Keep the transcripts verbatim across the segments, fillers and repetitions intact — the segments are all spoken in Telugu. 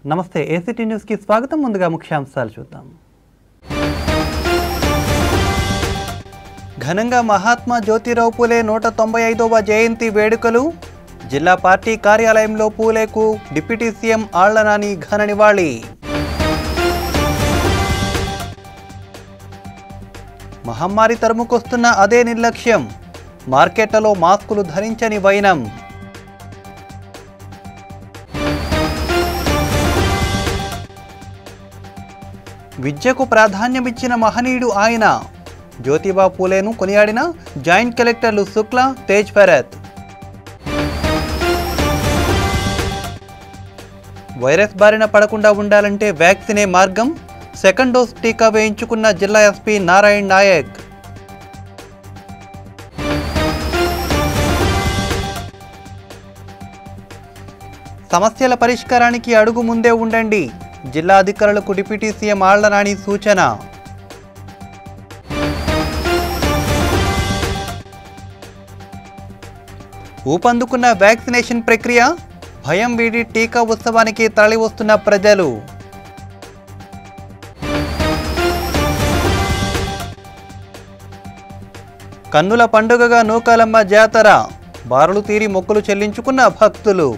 నమస్తే ఏసీటీ న్యూస్ కి స్వాగతం। ముందుగా ముఖ్యాంశాలు చూద్దాం। ఘనంగా మహాత్మా జ్యోతిరావు పూలే నూట తొంభై ఐదవ జయంతి వేడుకలు। జిల్లా పార్టీ కార్యాలయంలో పూలేకు డిప్యూటీ సీఎం ఆళ్ల నాని ఘన నివాళి। మహమ్మారి తరుముకొస్తున్న అదే నిర్లక్ష్యం, మార్కెట్లలో మాస్కులు ధరించని వైనం। విద్యకు ప్రాధాన్యమిచ్చిన మహనీయుడు ఆయన, జ్యోతిబా పూలేను కొనియాడిన జాయింట్ కలెక్టర్లు శుక్లా, తేజ్ ఫెరత్। వైరస్ బారిన పడకుండా ఉండాలంటే వ్యాక్సినే మార్గం, సెకండ్ డోస్ టీకా వేయించుకున్న జిల్లా ఎస్పీ నారాయణ్ నాయక్। సమస్యల పరిష్కారానికి అడుగు ముందే ఉండండి, జిల్లా అధికారులకు డిప్యూటీ సీఎం ఆళ్ల నాని సూచన। ఊపందుకున్న వ్యాక్సినేషన్ ప్రక్రియ, భయం వీడి టీకా ఉత్సవానికి తరలివస్తున్న ప్రజలు। కన్నుల పండుగగా నూకాలమ్మ జాతర, బారులు తీరి మొక్కులు చెల్లించుకున్న భక్తులు।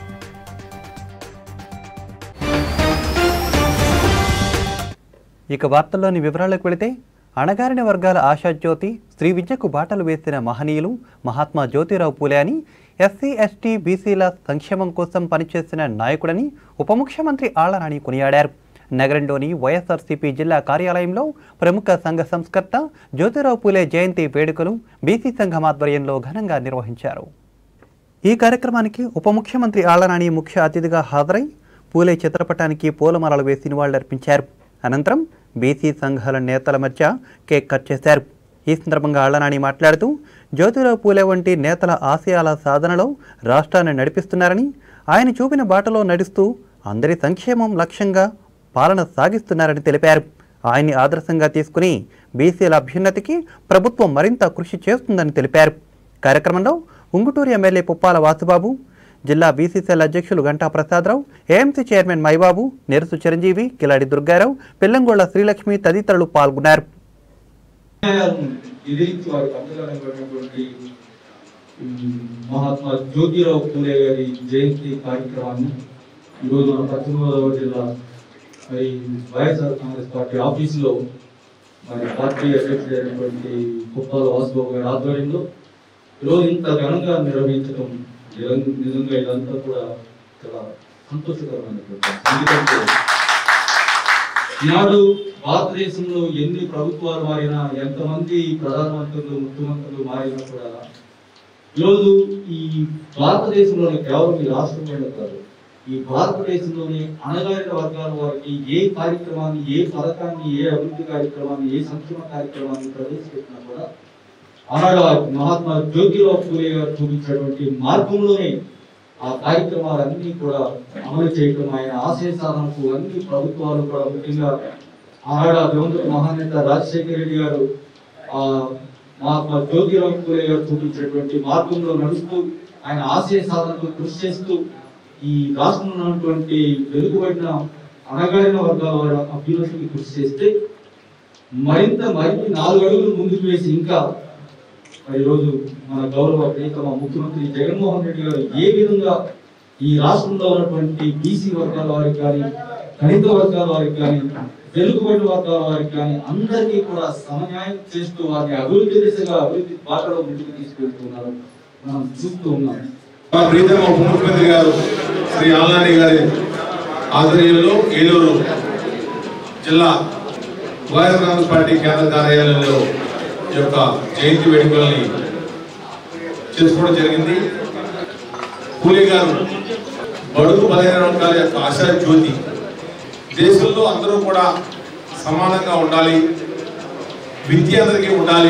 ఇక వార్తల్లోని వివరాలకు వెళితే, అణగారిన వర్గాల ఆశాజ్యోతి, స్త్రీ విద్యకు బాటలు వేసిన మహనీయులు మహాత్మా జ్యోతిరావు పూలే అని, ఎస్సీ ఎస్టీ బీసీల సంక్షేమం కోసం పనిచేసిన నాయకుడని ఉప ముఖ్యమంత్రి ఆళ్ల నాని కొనియాడారు। నగరంలోని వైఎస్ఆర్సీపీ జిల్లా కార్యాలయంలో ప్రముఖ సంఘ సంస్కర్త జ్యోతిరావు పూలే జయంతి వేడుకలు బీసీ సంఘం ఆధ్వర్యంలో ఘనంగా నిర్వహించారు। ఈ కార్యక్రమానికి ఉప ముఖ్యమంత్రి ఆళ్ల నాని ముఖ్య అతిథిగా హాజరై పూలే చిత్రపటానికి పూలమాలలు వేసి నివాళులర్పించారు। అనంతరం బీసీ సంఘాల నేతల మధ్య కేక్ కట్ చేశారు। ఈ సందర్భంగా ఆళ్ల నాని మాట్లాడుతూ, జ్యోతిరావు పూలే వంటి నేతల ఆశయాల సాధనలో రాష్ట్రాన్ని నడిపిస్తున్నారని, ఆయన చూపిన బాటలో నడుస్తూ అందరి సంక్షేమం లక్ష్యంగా పాలన సాగిస్తున్నారని తెలిపారు। ఆయన్ని ఆదర్శంగా తీసుకుని బీసీల అభ్యున్నతికి ప్రభుత్వం మరింత కృషి చేస్తుందని తెలిపారు। కార్యక్రమంలో ఉంగుటూరు ఎమ్మెల్యే పుప్పాల వాసుబాబు, జిల్లా బీసీసీఎల్ అధ్యక్షులు గంటా ప్రసాదరావు, ఏఎంసీ చైర్మన్ మైబాబు, నెరుసు చిరంజీవి, కిలాడి దుర్గారావు, పిల్లంగోళ్ల శ్రీలక్ష్మి తదితరులు పాల్గొన్నారు। మహాత్మా జ్యోతిరావు పూలే గారి జయంతి కార్యక్రమాన్ని ఈరోజు పశ్చిమ గోదావరి జిల్లా మరి వైఎస్ఆర్ కాంగ్రెస్ పార్టీ ఆఫీసులో మరి పార్టీ అధ్యక్షుడైనటువంటి పుప్పాల వాసుబాబు గారి ఆధ్వర్యంలో ఈరోజు ఇంత ఘనంగా నిర్వహించడం నిజంగా ఇదంతా కూడా చాలా సంతోషకరమైనటువంటి, ఎందుకంటే ఈనాడు భారతదేశంలో ఎన్ని ప్రభుత్వాలు మారినా, ఎంతమంది ప్రధానమంత్రులు ముఖ్యమంత్రులు మారినా కూడా ఈరోజు ఈ భారతదేశంలోనే, కేవలం ఈ రాష్ట్రంలోనే కాదు, ఈ భారతదేశంలోనే అణగారిన వర్గాల వారికి ఏ కార్యక్రమాన్ని, ఏ పథకాన్ని, ఏ అభివృద్ధి కార్యక్రమాన్ని, ఏ సంక్షేమ కార్యక్రమాన్ని ప్రవేశపెట్టినా కూడా ఆనాడు మహాత్మా జ్యోతిరావు పూలే గారు చూపించినటువంటి మార్గంలోనే ఆ కార్యక్రమాలన్నీ కూడా అమలు చేయడం, ఆయన ఆశయ సాధనకు అన్ని ప్రభుత్వాలు కూడా, ముఖ్యంగా ఆనాడు దివంగత మహానేత రాజశేఖర రెడ్డి గారు ఆ మహాత్మా జ్యోతిరావు పూలే గారు చూపించినటువంటి మార్గంలో నడుస్తూ ఆయన ఆశయ సాధనకు కృషి చేస్తూ ఈ రాష్ట్రంలో ఉన్నటువంటి వెనుకబడిన అణగారిన వర్గాల వారి అభ్యున్నతికి కృషి చేస్తే మరింత మరింత నాలుగు అడుగులు ముందుకు వేసి ఇంకా ఈరోజు మన గౌరవ ప్రియతమ ముఖ్యమంత్రి జగన్మోహన్ రెడ్డి గారు ఏ విధంగా ఈ రాష్ట్రంలో ఉన్నటువంటి బీసీ వర్గాల వారికి కానీ, దళిత వర్గాల వారికి కానీ, వెనుకబడిన వర్గాల వారికి కానీ అందరికీ కూడా సమన్యాయం చేస్తూ వారిని అభివృద్ధి దిశగా, అభివృద్ధి బాటలో ముందుకు తీసుకెళ్తున్నారు, మనం చూస్తూ ఉన్నాం। మా ప్రియతమ ఉప ముఖ్యమంత్రి గారు శ్రీ ఆళ్ల నాని గారి ఆధ్వర్యంలో ఏలూరు జిల్లా వైఎస్ఆర్ కాంగ్రెస్ పార్టీ కేంద్ర కార్యాలయంలో ఈ యొక్క జయంతి వేడుకల్ని చేసుకోవడం జరిగింది। పూలే గారు బడుగు బలహీన వర్గాల యొక్క ఆశా జ్యోతి, దేశంలో అందరూ కూడా సమానంగా ఉండాలి, విద్య అందరికీ ఉండాలి,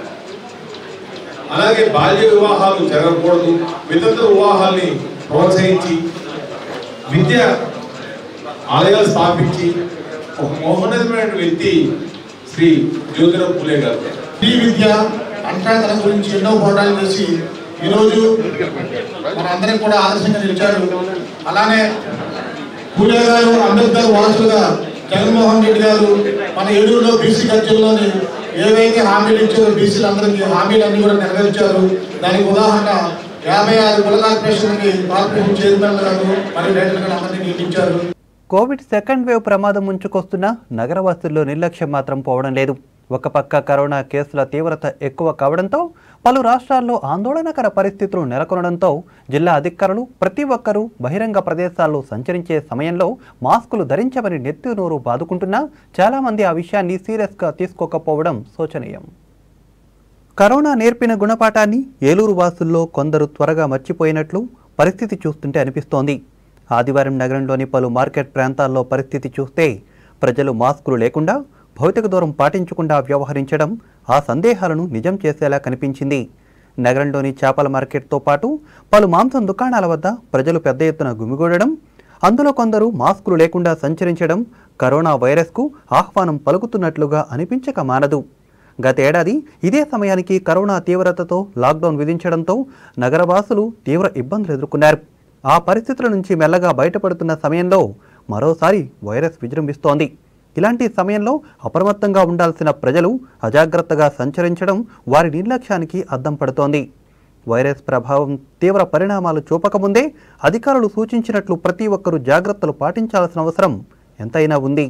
అలాగే బాల్య వివాహాలు జరగకూడదు, వితంతు వివాహాల్ని ప్రోత్సహించి విద్య ఆలయాలు స్థాపించి ఒక మహోన్నతమైన వ్యక్తి శ్రీ జ్యోతిరావు పూలే గారు। ఈ విద్య అంతరాతనం గురించి ఎన్నో పోరాటాలు చేసి ఈరోజు మన అందరికి కూడా ఆదర్శంగా నిలిచారు। అలానే పూలే గారు అంబేద్కర్ వారసులుగా జగన్మోహన్ రెడ్డి గారు మన ఏలూరులో బీసీ కల్చర్లోని ఏవైతే హామీలు ఇచ్చారో బీసీలందరికీ హామీలన్నీ కూడా నెరవేర్చారు. దానికి ఉదాహరణ యాభై ఆరు కుల కార్పొరేషన్కి కార్పొరేషన్ చైర్మన్ గారు మరియు డైరెక్టర్ అందరినీ నియమించారు. కోవిడ్ సెకండ్ వేవ్ ప్రమాదం ముంచుకొస్తున్న నగరవాసుల్లో నిర్లక్ష్యం మాత్రం పోవడం లేదు. ఒక పక్క కరోనా కేసుల తీవ్రత ఎక్కువ కావడంతో పలు రాష్ట్రాల్లో ఆందోళనకర పరిస్థితులు నెలకొనడంతో జిల్లా అధికారులు ప్రతి ఒక్కరూ బహిరంగ ప్రదేశాల్లో సంచరించే సమయంలో మాస్కులు ధరించమని నెత్తి నోరు బాదుకుంటున్నా చాలామంది ఆ విషయాన్ని సీరియస్గా తీసుకోకపోవడం శోచనీయం. కరోనా నేర్పిన గుణపాఠాన్ని ఏలూరు వాసుల్లో కొందరు త్వరగా మర్చిపోయినట్లు పరిస్థితి చూస్తుంటే అనిపిస్తోంది. ఆదివారం నగరంలోని పలు మార్కెట్ ప్రాంతాల్లో పరిస్థితి చూస్తే ప్రజలు మాస్కులు లేకుండా భౌతిక దూరం పాటించకుండా వ్యవహరించడం ఆ సందేహాలను నిజం చేసేలా కనిపించింది. నగరంలోని చేపల మార్కెట్తో పాటు పలు మాంసం దుకాణాల వద్ద ప్రజలు పెద్ద ఎత్తున గుమిగూడడం, అందులో కొందరు మాస్కులు లేకుండా సంచరించడం కరోనా వైరస్కు ఆహ్వానం పలుకుతున్నట్లుగా అనిపించక మానదు. గతేడాది ఇదే సమయానికి కరోనా తీవ్రతతో లాక్డౌన్ విధించడంతో నగరవాసులు తీవ్ర ఇబ్బందులు ఎదుర్కొన్నారు. ఆ పరిస్థితుల నుంచి మెల్లగా బయటపడుతున్న సమయంలో మరోసారి వైరస్ విజృంభిస్తోంది. ఇలాంటి సమయంలో అప్రమత్తంగా ఉండాల్సిన ప్రజలు అజాగ్రత్తగా సంచరించడం వారి నిర్లక్ష్యానికి అద్దం పడుతోంది. వైరస్ ప్రభావం తీవ్ర పరిణామాలు చూపకముందే అధికారులు సూచించినట్లు ప్రతి ఒక్కరూ జాగ్రత్తలు పాటించాల్సిన అవసరం ఎంతైనా ఉంది.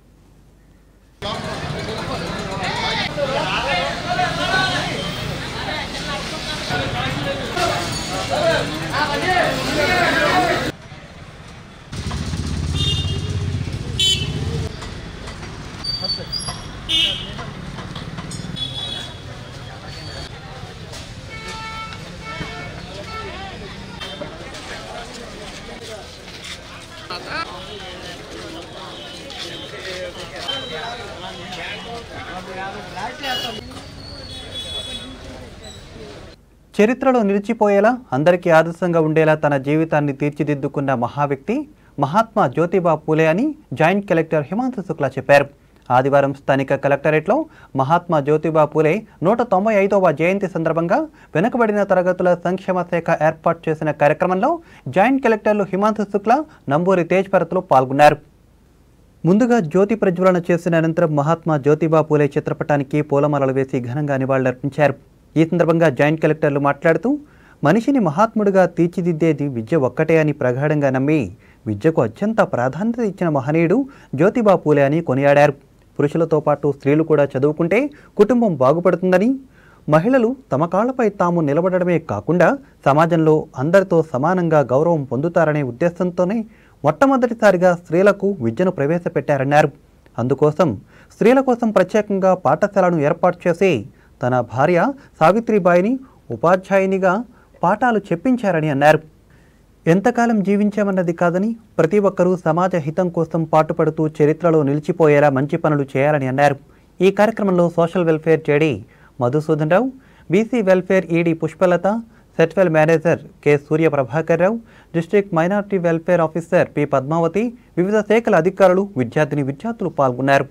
చరిత్రలో నిలిచిపోయేలా అందరికీ ఆదర్శంగా ఉండేలా తన జీవితాన్ని తీర్చిదిద్దుకున్న మహావ్యక్తి మహాత్మా జ్యోతిబా పూలే అని జాయింట్ కలెక్టర్ హిమాంశు శుక్లా చెప్పారు. ఆదివారం స్థానిక కలెక్టరేట్లో మహాత్మా జ్యోతిబా పూలే నూట తొంభై ఐదవ జయంతి సందర్భంగా వెనుకబడిన తరగతుల సంక్షేమ శాఖ ఏర్పాటు చేసిన కార్యక్రమంలో జాయింట్ కలెక్టర్లు హిమాంశు శుక్లా, నంబూరి తేజ్భరత్లు పాల్గొన్నారు. ముందుగా జ్యోతి ప్రజ్వలన చేసిన అనంతరం మహాత్మా జ్యోతిబా పూలే చిత్రపటానికి పూలమాలలు వేసి ఘనంగా నివాళులర్పించారు. ఈ సందర్భంగా జాయింట్ కలెక్టర్లు మాట్లాడుతూ మనిషిని మహాత్ముడిగా తీర్చిదిద్దేది విద్య ఒక్కటే అని ప్రగాఢంగా నమ్మి విద్యకు అత్యంత ప్రాధాన్యత ఇచ్చిన మహనీయుడు జ్యోతిబా పూలే అని కొనియాడారు. పురుషులతో పాటు స్త్రీలు కూడా చదువుకుంటే కుటుంబం బాగుపడుతుందని, మహిళలు తమ కాళ్లపై తాము నిలబడమే కాకుండా సమాజంలో అందరితో సమానంగా గౌరవం పొందుతారనే ఉద్దేశంతోనే మొట్టమొదటిసారిగా స్త్రీలకు విద్యను ప్రవేశపెట్టారన్నారు. అందుకోసం స్త్రీల కోసం ప్రత్యేకంగా పాఠశాలను ఏర్పాటు చేసి తన భార్య సావిత్రిబాయిని ఉపాధ్యాయునిగా పాఠాలు చెప్పించారని అన్నారు. ఎంతకాలం జీవించామన్నది కాదని ప్రతి ఒక్కరూ సమాజ హితం కోసం పాటుపడుతూ చరిత్రలో నిలిచిపోయేలా మంచి పనులు చేయాలని అన్నారు. ఈ కార్యక్రమంలో social welfare JD Madhusudan Rao, BC welfare ED Pushpalatha, SETWEL manager K Surya Prabhakar Rao, district minority welfare officer P Padmavathi, వివిధ శాఖల అధికారులు, విద్యార్థిని విద్యార్థులు పాల్గొన్నారు.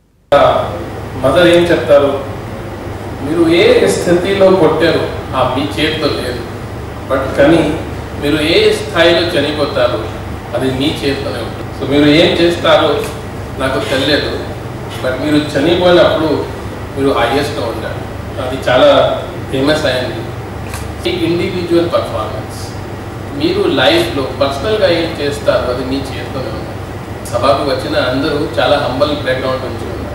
మదర్ ఏం చెప్తారు, మీరు ఏ స్థితిలో కొట్టారు ఆ మీ చేతిలో లేదు, బట్ కానీ మీరు ఏ స్థాయిలో చనిపోతారు అది మీ చేతిలోనే ఉంటుంది. సో మీరు ఏం చేస్తారో నాకు తెలియదు, బట్ మీరు చనిపోయినప్పుడు మీరు హైయెస్ట్గా ఉంటారు. అది చాలా ఫేమస్ అయింది. ఇండివిజువల్ పర్ఫార్మెన్స్ మీరు లైఫ్లో పర్సనల్గా ఏం చేస్తారు అది మీ చేతిలోనే ఉంది. సభకు వచ్చిన అందరూ చాలా హంబల్ బ్యాక్గ్రౌండ్ నుంచి ఉన్నారు.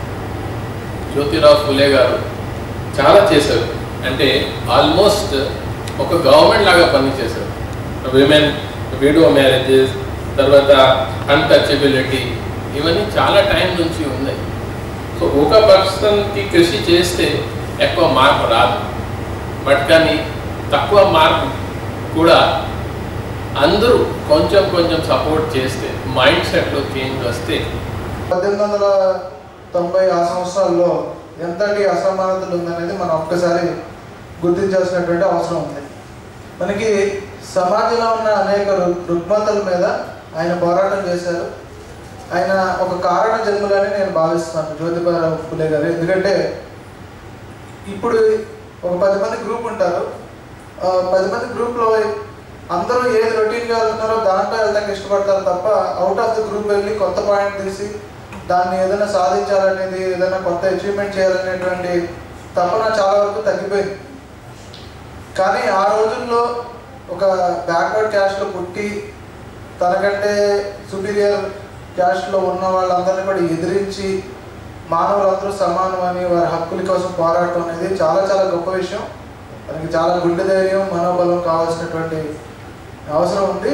జ్యోతిరావు ఫులే గారు చాలా చేశారు, అంటే ఆల్మోస్ట్ ఒక గవర్నమెంట్ లాగా పనిచేశారు. విమెన్ విడో మ్యారేజెస్, తర్వాత అన్టచబిలిటీ, ఇవన్నీ చాలా టైం నుంచి ఉన్నాయి. సో ఒక పర్సన్కి కృషి చేస్తే ఎక్కువ మార్పు రాదు, బట్ కానీ తక్కువ మార్పు కూడా అందరూ కొంచెం కొంచెం సపోర్ట్ చేస్తే మైండ్ సెట్లో చేంజ్ వస్తే. పద్దెనిమిది వందల తొంభై ఆ సంవత్సరాల్లో ఎంతటి అసమానతలు ఉందనేది మనం ఒక్కసారి గుర్తించాల్సినటువంటి అవసరం ఉంది. మనకి సమాజంలో ఉన్న అనేక రుగ్మతల మీద ఆయన పోరాటం చేశారు. ఆయన ఒక కారణ జన్మగానే నేను భావిస్తున్నాను జ్యోతిబారావు ఫులే గారు. ఎందుకంటే ఇప్పుడు ఒక పది మంది గ్రూప్ ఉంటారు, పది మంది గ్రూప్లో అందరూ ఏది రొటీన్గా వెళ్తున్నారో దాంట్లో వెళ్ళడానికి ఇష్టపడతారు తప్ప అవుట్ ఆఫ్ ది గ్రూప్ వెళ్ళి కొత్త పాయింట్ తీసి దాన్ని ఏదైనా సాధించాలనేది, ఏదైనా కొత్త అచీవ్మెంట్ చేయాలనేటువంటి తపన చాలా వరకు తగ్గిపోయింది. కానీ ఆ రోజుల్లో ఒక బ్యాక్వర్డ్ క్యాస్ట్లో పుట్టి తనకంటే సుపీరియర్ క్యాస్ట్లో ఉన్న వాళ్ళందరినీ కూడా ఎదిరించి మానవులందరూ సమానం అని వారి హక్కుల కోసం పోరాటం అనేది చాలా చాలా గొప్ప విషయం. దానికి చాలా గుండె ధైర్యం, మనోబలం కావాల్సినటువంటి అవసరం ఉంది.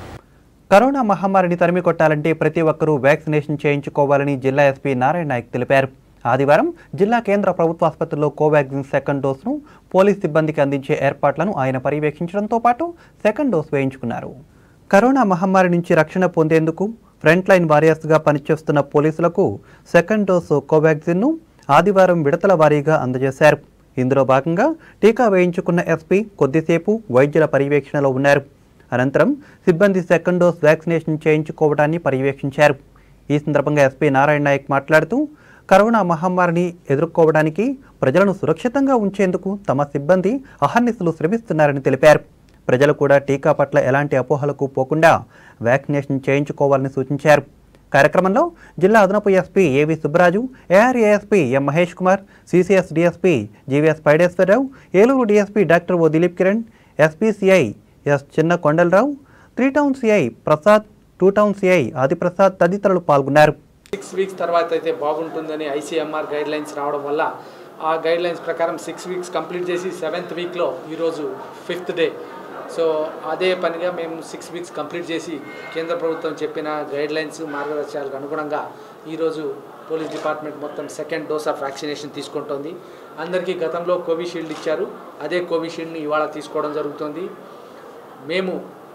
కరోనా మహమ్మారిని తరిమి కొట్టాలంటే ప్రతి ఒక్కరూ వ్యాక్సినేషన్ చేయించుకోవాలని జిల్లా ఎస్పీ నారాయణ నాయక్ తెలిపారు. ఆదివారం జిల్లా కేంద్ర ప్రభుత్వ ఆసుపత్రిలో కోవాక్సిన్ సెకండ్ డోస్ను పోలీస్ సిబ్బందికి అందించే ఏర్పాట్లను ఆయన పర్యవేక్షించడంతో పాటు సెకండ్ డోస్ వేయించుకున్నారు. కరోనా మహమ్మారి నుంచి రక్షణ పొందేందుకు ఫ్రంట్ లైన్ వారియర్స్గా పనిచేస్తున్న పోలీసులకు సెకండ్ డోసు కోవాక్సిన్ను ఆదివారం విడతల వారీగా అందజేశారు. ఇందులో భాగంగా టీకా వేయించుకున్న ఎస్పీ కొద్దిసేపు వైద్యుల పర్యవేక్షణలో ఉన్నారు. అనంతరం సిబ్బంది సెకండ్ డోస్ వ్యాక్సినేషన్ చేయించుకోవడాన్ని పర్యవేక్షించారు. ఈ సందర్భంగా ఎస్పీ నారాయణ నాయక్ మాట్లాడుతూ కరోనా మహమ్మారిని ఎదుర్కోవడానికి ప్రజలను సురక్షితంగా ఉంచేందుకు తమ సిబ్బంది అహర్నిశలు శ్రమిస్తున్నారని తెలిపారు. ప్రజలు కూడా టీకా పట్ల ఎలాంటి అపోహలకు పోకుండా వ్యాక్సినేషన్ చేయించుకోవాలని సూచించారు. కార్యక్రమంలో జిల్లా అదనపు SP AV Subbaraju, ARASP M Mahesh Kumar, CCS DSP GVS Paideswararao, Eluru DSP doctor O Dilip Kiran, SPCI S Chinna Kondalarao, three town CI Prasad, two town CI Adiprasad తదితరులు పాల్గొన్నారు. సిక్స్ వీక్స్ తర్వాత అయితే బాగుంటుందని ఐసీఎంఆర్ గైడ్ లైన్స్ రావడం వల్ల ఆ గైడ్ లైన్స్ ప్రకారం సిక్స్ వీక్స్ కంప్లీట్ చేసి సెవెంత్ వీక్లో ఈరోజు ఫిఫ్త్ డే. సో అదే పనిగా మేము సిక్స్ వీక్స్ కంప్లీట్ చేసి కేంద్ర ప్రభుత్వం చెప్పిన గైడ్ లైన్స్ మార్గదర్శకాలకు అనుగుణంగా ఈరోజు పోలీస్ డిపార్ట్మెంట్ మొత్తం సెకండ్ డోస్ ఆఫ్ వ్యాక్సినేషన్ తీసుకుంటోంది. అందరికీ గతంలో కోవిషీల్డ్ ఇచ్చారు, అదే కోవిషీల్డ్ని ఇవాళ తీసుకోవడం జరుగుతుంది. మేము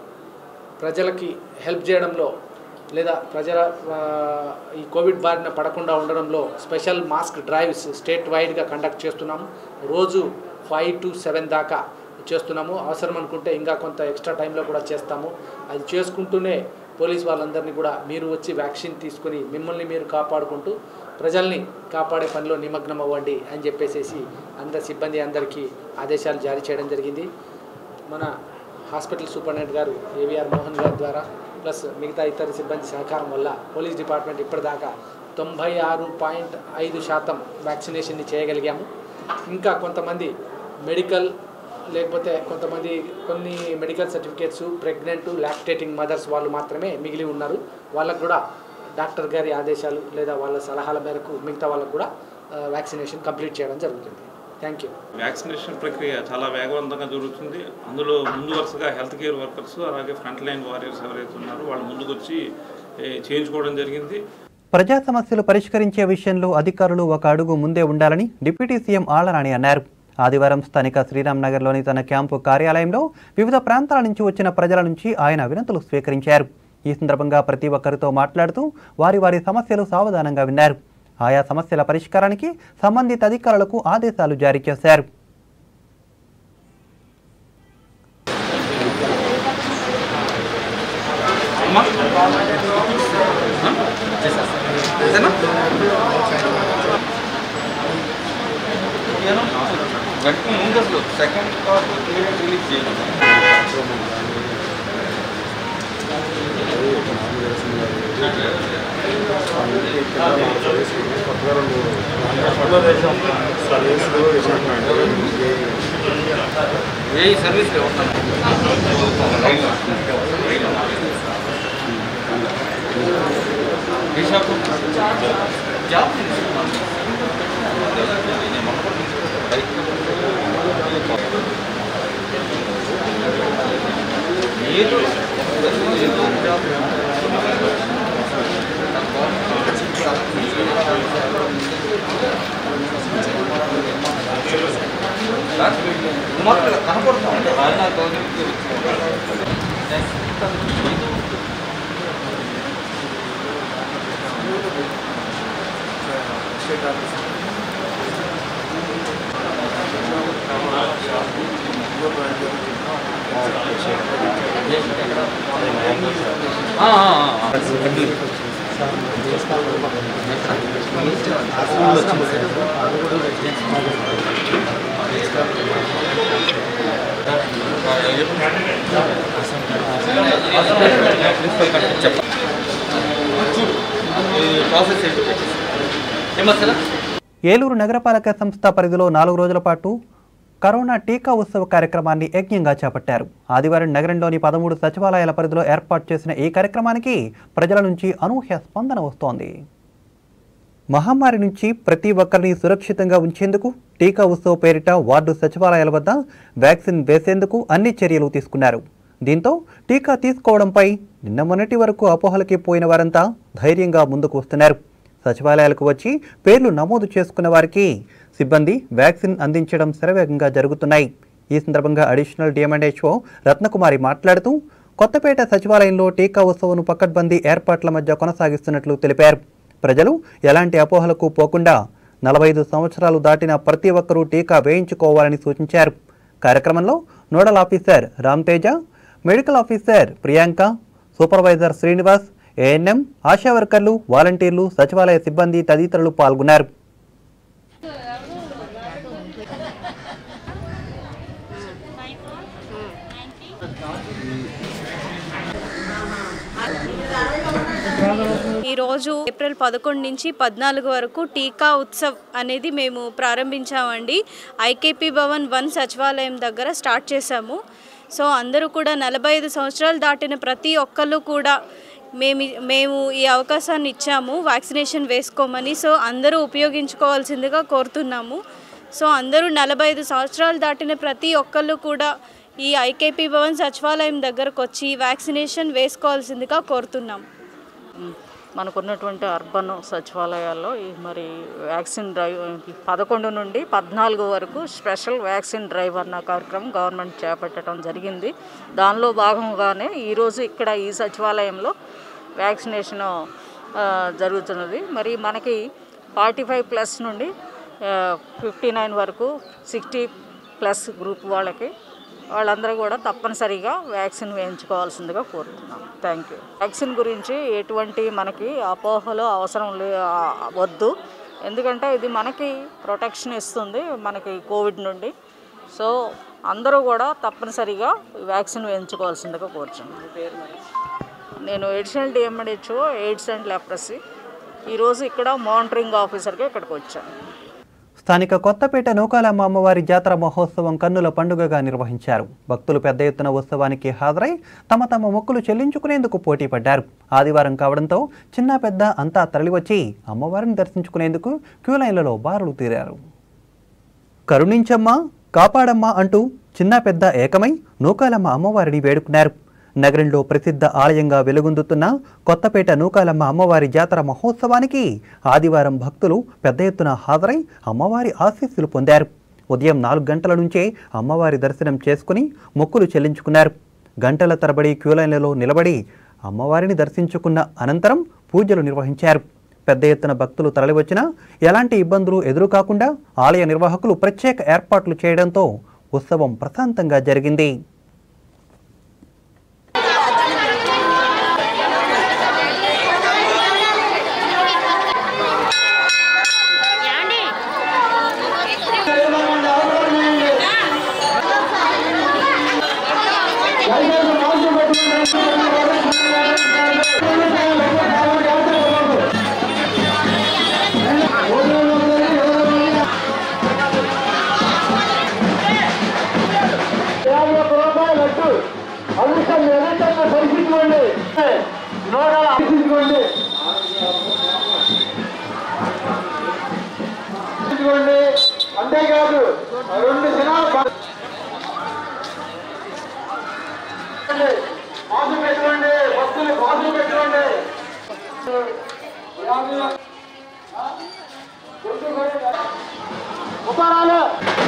ప్రజలకి హెల్ప్ చేయడంలో లేదా ప్రజల ఈ కోవిడ్ బారిన పడకుండా ఉండడంలో స్పెషల్ మాస్క్ డ్రైవ్స్ స్టేట్ వైడ్గా కండక్ట్ చేస్తున్నాము. రోజు ఫైవ్ టు సెవెన్ దాకా చేస్తున్నాము. అవసరం అనుకుంటే ఇంకా కొంత ఎక్స్ట్రా టైంలో కూడా చేస్తాము. అది చేసుకుంటూనే పోలీస్ వాళ్ళందరినీ కూడా మీరు వచ్చి వ్యాక్సిన్ తీసుకుని మిమ్మల్ని మీరు కాపాడుకుంటూ ప్రజల్ని కాపాడే పనిలో నిమగ్నం అవ్వండి అని చెప్పేసి అందరి సిబ్బంది అందరికీ ఆదేశాలు జారీ చేయడం జరిగింది. మన హాస్పిటల్ సూపరింటెండెంట్ గారు ఏవిఆర్ మోహన్ గారి ద్వారా ప్లస్ మిగతా ఇతర సిబ్బంది సహకారం వల్ల పోలీస్ డిపార్ట్మెంట్ ఇప్పటిదాకా తొంభై ఆరు పాయింట్ ఐదు శాతం వ్యాక్సినేషన్ని చేయగలిగాము. ఇంకా కొంతమంది మెడికల్ లేకపోతే కొంతమంది కొన్ని medical certificates pregnant lactating mothers వాళ్ళు మాత్రమే మిగిలి ఉన్నారు. వాళ్ళకు కూడా డాక్టర్ గారి ఆదేశాలు లేదా వాళ్ళ సలహాల మేరకు మిగతా వాళ్ళకు కూడా వ్యాక్సినేషన్ కంప్లీట్ చేయడం జరుగుతుంది. Thank you. వ్యాక్సినేషన్ ప్రక్రియ చాలా వేగవంతంగా జరుగుతుంది. అందులో ముందు వరుసగా హెల్త్ కేర్ వర్కర్స్ అలాగే ఫ్రంట్ లైన్ వారియర్స్ ఎవరైతే ఉన్నారో వాళ్ళు ముందుకు వచ్చి చేయించుకోవడం జరిగింది. ప్రజా సమస్యలు పరిష్కరించే విషయంలో అధికారులు ఒక అడుగు ముందే ఉండాలని డిప్యూటీ సీఎం ఆళ్లనాని అన్నారు. ఆదివారం స్థానిక శ్రీరామ్ నగర్లోని తన క్యాంపు కార్యాలయంలో వివిధ ప్రాంతాల నుంచి వచ్చిన ప్రజల నుంచి ఆయన వినతులు స్వీకరించారు. ఈ సందర్భంగా ప్రతి ఒక్కరితో మాట్లాడుతూ వారి వారి సమస్యలు సావధానంగా విన్నారు. ఆయా సమస్యల పరిష్కారానికి సంబంధిత అధికారులకు ఆదేశాలు జారీ చేశారు. సెకండ్ రిలీజ్ చేయాలి. ఏ సర్వీస్ జాబ్ ఏదో మాత్రం కనపడుతూ ఉంటాయి. ఆయన స్టేట్ ఆఫీస్ ఏలూరు నగరపాలక సంస్థ పరిధిలో నాలుగు రోజుల పాటు కరోనా టీకా ఉత్సవ కార్యక్రమాన్ని యజ్ఞంగా చేపట్టారు. ఆదివారం నగరంలోని పదమూడు సచివాలయాల పరిధిలో ఏర్పాటు చేసిన ఈ కార్యక్రమానికి ప్రజల నుంచి అనూహ్య స్పందన వస్తోంది. మహమ్మారి నుంచి ప్రతి ఒక్కరిని సురక్షితంగా ఉంచేందుకు టీకా ఉత్సవ పేరిట వార్డు సచివాలయాల వద్ద వ్యాక్సిన్ వేసేందుకు అన్ని చర్యలు తీసుకున్నారు. దీంతో టీకా తీసుకోవడంపై నిన్న మొన్నటి వరకు అపోహలకి పోయిన వారంతా ధైర్యంగా ముందుకు వస్తున్నారు. సచివాలయాలకు వచ్చి పేర్లు నమోదు చేసుకున్న వారికి సిబ్బంది వ్యాక్సిన్ అందించడం శరవేగంగా జరుగుతున్నాయి. ఈ సందర్భంగా అడిషనల్ డిఎంఎండ్హెచ్ఓ రత్నకుమారి మాట్లాడుతూ కొత్తపేట సచివాలయంలో టీకా ఉత్సవం పకడ్బందీ ఏర్పాట్ల మధ్య కొనసాగిస్తున్నట్లు తెలిపారు. ప్రజలు ఎలాంటి అపోహలకు పోకుండా నలభై ఐదు సంవత్సరాలు దాటిన ప్రతి ఒక్కరూ టీకా వేయించుకోవాలని సూచించారు. కార్యక్రమంలో nodal officer Ramteja, medical officer Priyanka, supervisor Srinivas, ANM, ASHA వర్కర్లు, వాలంటీర్లు, సచివాలయ సిబ్బంది తదితరులు పాల్గొన్నారు. ఈరోజు ఏప్రిల్ పదకొండు నుంచి పద్నాలుగు వరకు టీకా ఉత్సవ్ అనేది మేము ప్రారంభించామండి. ఐకేపీ భవన్ వన్ సచివాలయం దగ్గర స్టార్ట్ చేశాము. సో అందరూ కూడా నలభై ఐదు సంవత్సరాలు దాటిన ప్రతి ఒక్కళ్ళు కూడా మేము మేము ఈ అవకాశాన్ని ఇచ్చాము వ్యాక్సినేషన్ వేసుకోమని. సో అందరూ ఉపయోగించుకోవాల్సిందిగా కోరుతున్నాము. సో అందరూ నలభై ఐదు సంవత్సరాలు దాటిన ప్రతి ఒక్కళ్ళు కూడా ఈ ఐకేపీ భవన్ సచివాలయం దగ్గరకు వచ్చి వ్యాక్సినేషన్ వేసుకోవాల్సిందిగా కోరుతున్నాం. మనకున్నటువంటి అర్బన్ సచివాలయాల్లో మరి వ్యాక్సిన్ డ్రైవ్ పదకొండు నుండి పద్నాలుగు వరకు స్పెషల్ వ్యాక్సిన్ డ్రైవ్ అన్న కార్యక్రమం గవర్నమెంట్ చేపట్టడం జరిగింది. దానిలో భాగంగానే ఈరోజు ఇక్కడ ఈ సచివాలయంలో వ్యాక్సినేషన్ జరుగుతున్నది. మరి మనకి ఫార్టీ ఫైవ్ ప్లస్ నుండి ఫిఫ్టీ నైన్ వరకు సిక్స్టీ ప్లస్ గ్రూప్ వాళ్ళకి వాళ్ళందరూ కూడా తప్పనిసరిగా వ్యాక్సిన్ వేయించుకోవాల్సిందిగా కోరుతున్నాం. Thank you. వ్యాక్సిన్ గురించి ఎటువంటి మనకి అపోహలు అవసరం లే వద్దు. ఎందుకంటే ఇది మనకి ప్రొటెక్షన్ ఇస్తుంది మనకి కోవిడ్ నుండి. సో అందరూ కూడా తప్పనిసరిగా వ్యాక్సిన్ వేయించుకోవాల్సిందిగా కోరుతున్నాం. నేను additional DM and HO AIDS and leprosy. ఈరోజు ఇక్కడ మానిటరింగ్ ఆఫీసర్గా ఇక్కడికి వచ్చాను. స్థానిక కొత్తపేట నూకాలమ్మ అమ్మవారి జాతర మహోత్సవం కన్నుల పండుగగా నిర్వహించారు. భక్తులు పెద్ద ఎత్తున ఉత్సవానికి హాజరై తమ తమ మొక్కులు చెల్లించుకునేందుకు పోటీ పడ్డారు. ఆదివారం కావడంతో చిన్న పెద్ద అంతా తరలివచ్చి అమ్మవారిని దర్శించుకునేందుకు క్యూలైన్లలో బారులు తీరారు. కరుణించమ్మ, కాపాడమ్మ అంటూ చిన్న పెద్ద ఏకమై నూకాలమ్మ అమ్మవారిని వేడుకున్నారు. నగరంలో ప్రసిద్ధ ఆలయంగా వెలుగొందుతున్న కొత్తపేట నూకాలమ్మ అమ్మవారి జాతర మహోత్సవానికి ఆదివారం భక్తులు పెద్ద ఎత్తున హాజరై అమ్మవారి ఆశీస్సులు పొందారు. ఉదయం నాలుగు గంటల నుంచే అమ్మవారి దర్శనం చేసుకుని మొక్కులు చెల్లించుకున్నారు. గంటల తరబడి క్యూలైన్లలో నిలబడి అమ్మవారిని దర్శించుకున్న అనంతరం పూజలు నిర్వహించారు. పెద్ద ఎత్తున భక్తులు తరలివచ్చినా ఎలాంటి ఇబ్బందులు ఎదురుకాకుండా ఆలయ నిర్వాహకులు ప్రత్యేక ఏర్పాట్లు చేయడంతో ఉత్సవం ప్రశాంతంగా జరిగింది. అంతేకాదు రెండు దినాలు మాసు పెట్టుకోండి, భక్తులు మాసు పెట్టుకోండి. ఉపారాలు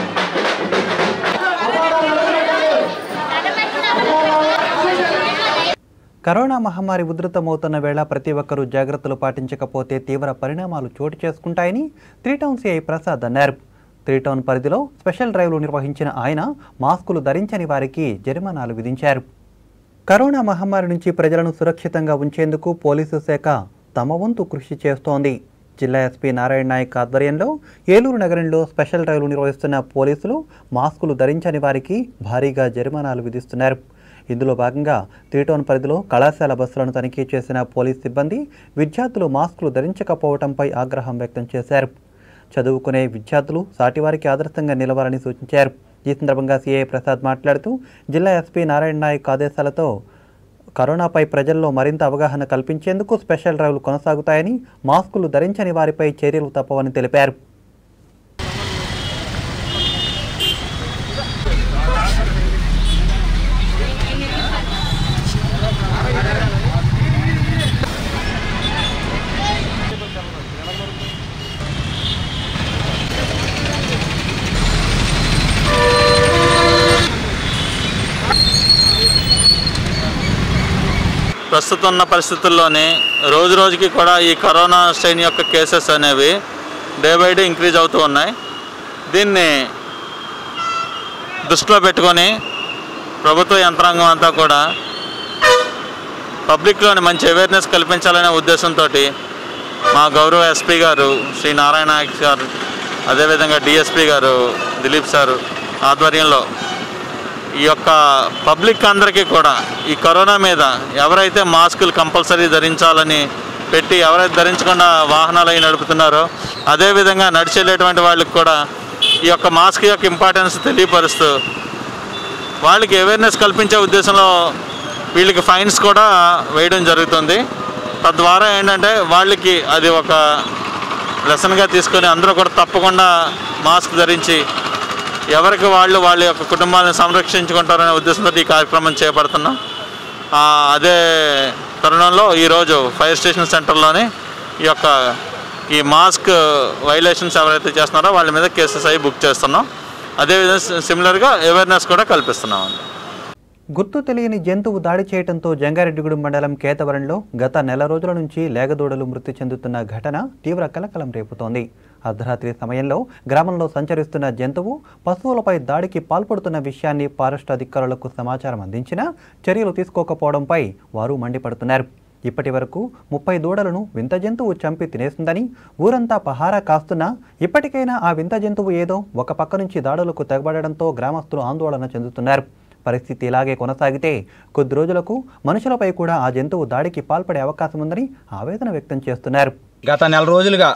కరోనా మహమ్మారి ఉధృతమవుతున్న వేళ ప్రతి ఒక్కరూ జాగ్రత్తలు పాటించకపోతే తీవ్ర పరిణామాలు చోటు చేసుకుంటాయని త్రీ టౌన్ సిఐ ప్రసాద్ అన్నారు. త్రీ టౌన్ పరిధిలో స్పెషల్ డ్రైవ్లు నిర్వహించిన ఆయన మాస్కులు ధరించని వారికి జరిమానాలు విధించారు. కరోనా మహమ్మారి నుంచి ప్రజలను సురక్షితంగా ఉంచేందుకు పోలీసు శాఖ తమ వంతు కృషి చేస్తోంది. జిల్లా ఎస్పీ నారాయణ నాయక్ ఆధ్వర్యంలో ఏలూరు నగరంలో స్పెషల్ డ్రైవ్లు నిర్వహిస్తున్న పోలీసులు మాస్కులు ధరించని వారికి భారీగా జరిమానాలు విధిస్తున్నారు. ఇందులో భాగంగా త్రీ టౌన్ పరిధిలో కళాశాల బస్సులను తనిఖీ చేసిన పోలీస్ సిబ్బంది విద్యార్థులు మాస్కులు ధరించకపోవడంపై ఆగ్రహం వ్యక్తం చేశారు. చదువుకునే విద్యార్థులు సాటివారికి ఆదర్శంగా నిలవాలని సూచించారు. ఈ సందర్భంగా సీఐ ప్రసాద్ మాట్లాడుతూ జిల్లా ఎస్పీ నారాయణ నాయక్ ఆదేశాలతో కరోనాపై ప్రజల్లో మరింత అవగాహన కల్పించేందుకు స్పెషల్ డ్రైవ్లు కొనసాగుతాయని, మాస్కులు ధరించని వారిపై చర్యలు తప్పవని తెలిపారు. ప్రస్తుతం ఉన్న పరిస్థితుల్లోనే రోజు రోజుకి కూడా ఈ కరోనా స్ట్రెయిన్ యొక్క కేసెస్ అనేవి డే బై డే ఇంక్రీజ్ అవుతూ ఉన్నాయి. దీన్ని దృష్టిలో పెట్టుకొని ప్రభుత్వ యంత్రాంగం అంతా కూడా పబ్లిక్లోని మంచి అవేర్నెస్ కల్పించాలనే ఉద్దేశంతో మా గౌరవ ఎస్పీ గారు శ్రీ నారాయణ నాయక్ గారు, అదేవిధంగా డిఎస్పీ గారు దిలీప్ సారు ఆధ్వర్యంలో ఈ యొక్క పబ్లిక్ అందరికీ కూడా ఈ కరోనా మీద ఎవరైతే మాస్కులు కంపల్సరీ ధరించాలని పెట్టి ఎవరైతే ధరించకుండా వాహనాలు అవి నడుపుతున్నారో, అదేవిధంగా నడిచెళ్ళేటువంటి వాళ్ళకి కూడా ఈ యొక్క మాస్క్ యొక్క ఇంపార్టెన్స్ తెలియపరుస్తూ వాళ్ళకి అవేర్నెస్ కల్పించే ఉద్దేశంలో వీళ్ళకి ఫైన్స్ కూడా వేయడం జరుగుతుంది. తద్వారా ఏంటంటే వాళ్ళకి అది ఒక లెసన్గా తీసుకొని అందరూ కూడా తప్పకుండా మాస్క్ ధరించి ఎవరికి వాళ్ళు వాళ్ళ యొక్క కుటుంబాలను సంరక్షించుకుంటారనే ఉద్దేశంతో ఈ కార్యక్రమం చేపడుతున్నాం. అదే తరుణంలో ఈరోజు ఫైర్ స్టేషన్ సెంటర్లోని ఈ యొక్క ఈ మాస్క్ వైలేషన్స్ ఎవరైతే చేస్తున్నారో వాళ్ళ మీద కేసెస్ అవి బుక్ చేస్తున్నాం. అదేవిధంగా సిమిలర్గా అవేర్నెస్ కూడా కల్పిస్తున్నాం. గుర్తు తెలియని జంతువు దాడి చేయడంతో జంగారెడ్డిగూడెం మండలం కేతవరంలో గత నెల రోజుల నుంచి లేగదూడలు మృతి చెందుతున్న ఘటన తీవ్ర కలకలం రేపుతోంది. అర్ధరాత్రి సమయంలో గ్రామంలో సంచరిస్తున్న జంతువు పశువులపై దాడికి పాల్పడుతున్న విషయాన్ని ఫారెస్ట్ అధికారులకు సమాచారం అందించినా చర్యలు తీసుకోకపోవడంపై వారు మండిపడుతున్నారు. ఇప్పటి వరకు ముప్పై దూడలను వింత జంతువు చంపి తినేసిందని ఊరంతా పహారా కాస్తున్నా ఇప్పటికైనా ఆ వింత జంతువు ఏదో ఒక పక్క నుంచి దాడులకు తెగబడడంతో గ్రామస్తులు ఆందోళన చెందుతున్నారు. పరిస్థితి ఇలాగే కొనసాగితే కొద్ది రోజులకు మనుషులపై కూడా ఆ జంతువు దాడికి పాల్పడే అవకాశం ఉందని ఆవేదన వ్యక్తం చేస్తున్నారు. గత నెల రోజులుగా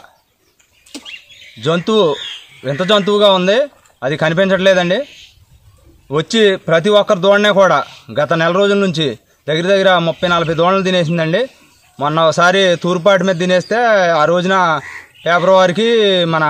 జంతువు వింత జంతువుగా ఉంది, అది కనిపించట్లేదండి. వచ్చి ప్రతి ఒక్కరి దూడనే కూడా గత నెల రోజుల నుంచి దగ్గర దగ్గర ముప్పై నలభై దూడలు తినేసిందండి. మొన్న ఒకసారి తూర్పాటి మీద తినేస్తే ఆ రోజున పేపర్ వారికి మన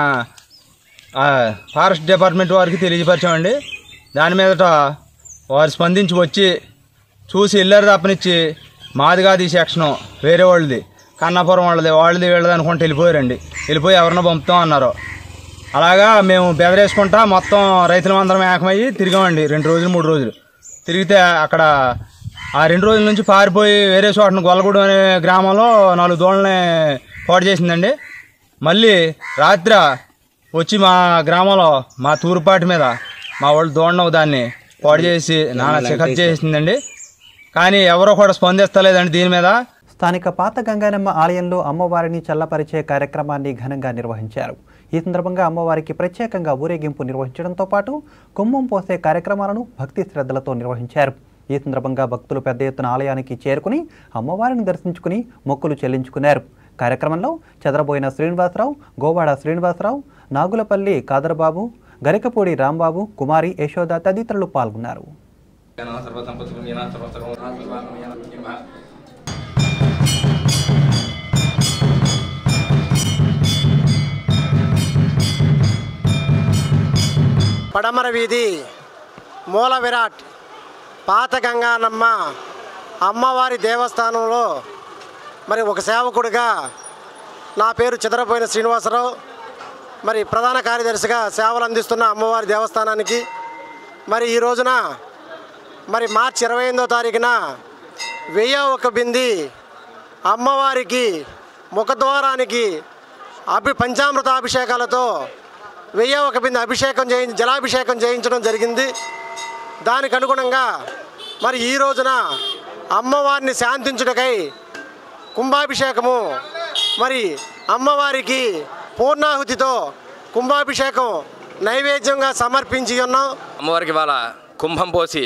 ఫారెస్ట్ డిపార్ట్మెంట్ వారికి తెలియపరిచామండి. దాని మీదట వారు స్పందించి వచ్చి చూసి ఇల్లరు తప్పనిచ్చి మాది కాదు ఈ సెక్షను, వేరే వాళ్ళది కన్నాపురం వాళ్ళది వాళ్ళది వీళ్ళది అనుకుంటూ వెళ్ళిపోయారండి. వెళ్ళిపోయి ఎవరినో పంపుతాం అన్నారు. అలాగా మేము బెదరేసుకుంటా మొత్తం రైతులందరం ఏకమయ్యి తిరిగామండి. రెండు రోజులు మూడు రోజులు తిరిగితే అక్కడ ఆ రెండు రోజుల నుంచి పారిపోయి వేరే చోటను గొల్లగూడెం అనే గ్రామంలో నాలుగు దూడల్ని పాడు చేసిందండి. మళ్ళీ రాత్రి వచ్చి మా గ్రామంలో మా తూర్పాటి మీద మా వాళ్ళు దూడను దాన్ని పాడు చేసి నానా చికట్ చేసిందండి. కానీ ఎవరో కూడా స్పందిస్తలేదండి దీని మీద. స్థానిక పాత గంగానమ్మ ఆలయంలో అమ్మవారిని చల్లపరిచే కార్యక్రమాన్ని ఘనంగా నిర్వహించారు. ఈ సందర్భంగా అమ్మవారికి ప్రత్యేకంగా ఊరేగింపు నిర్వహించడంతో పాటు కుంభం పోసే కార్యక్రమాలను భక్తి శ్రద్ధలతో నిర్వహించారు. ఈ సందర్భంగా భక్తులు పెద్ద ఎత్తున ఆలయానికి చేరుకుని అమ్మవారిని దర్శించుకుని మొక్కులు చెల్లించుకున్నారు. కార్యక్రమంలో చదరబోయిన శ్రీనివాసరావు, గోవాడ శ్రీనివాసరావు, నాగులపల్లి కాదర్బాబు, గరికపూడి రాంబాబు, కుమారి, యశోద తదితరులు పాల్గొన్నారు. పడమర వీధి మూల విరాట్ పాత గంగానమ్మ అమ్మవారి దేవస్థానంలో మరి ఒక సేవకుడిగా నా పేరు చిదరపోయిన శ్రీనివాసరావు, మరి ప్రధాన కార్యదర్శిగా సేవలు అందిస్తున్న అమ్మవారి దేవస్థానానికి మరి ఈ రోజున మరి మార్చి ఇరవై ఎనిమిదో తారీఖున వెయ్యి ఒక బింది అమ్మవారికి ముఖద్వారానికి అభి పంచామృత అభిషేకాలతో వెయ్యి ఒక బింది అభిషేకం చేయించి జలాభిషేకం చేయించడం జరిగింది. దానికి అనుగుణంగా మరి ఈ రోజున అమ్మవారిని శాంతించుటకై కుంభాభిషేకము మరి అమ్మవారికి పూర్ణాహుతితో కుంభాభిషేకం నైవేద్యంగా సమర్పించి ఉన్నాం. అమ్మవారికి వాళ్ళ కుంభం పోసి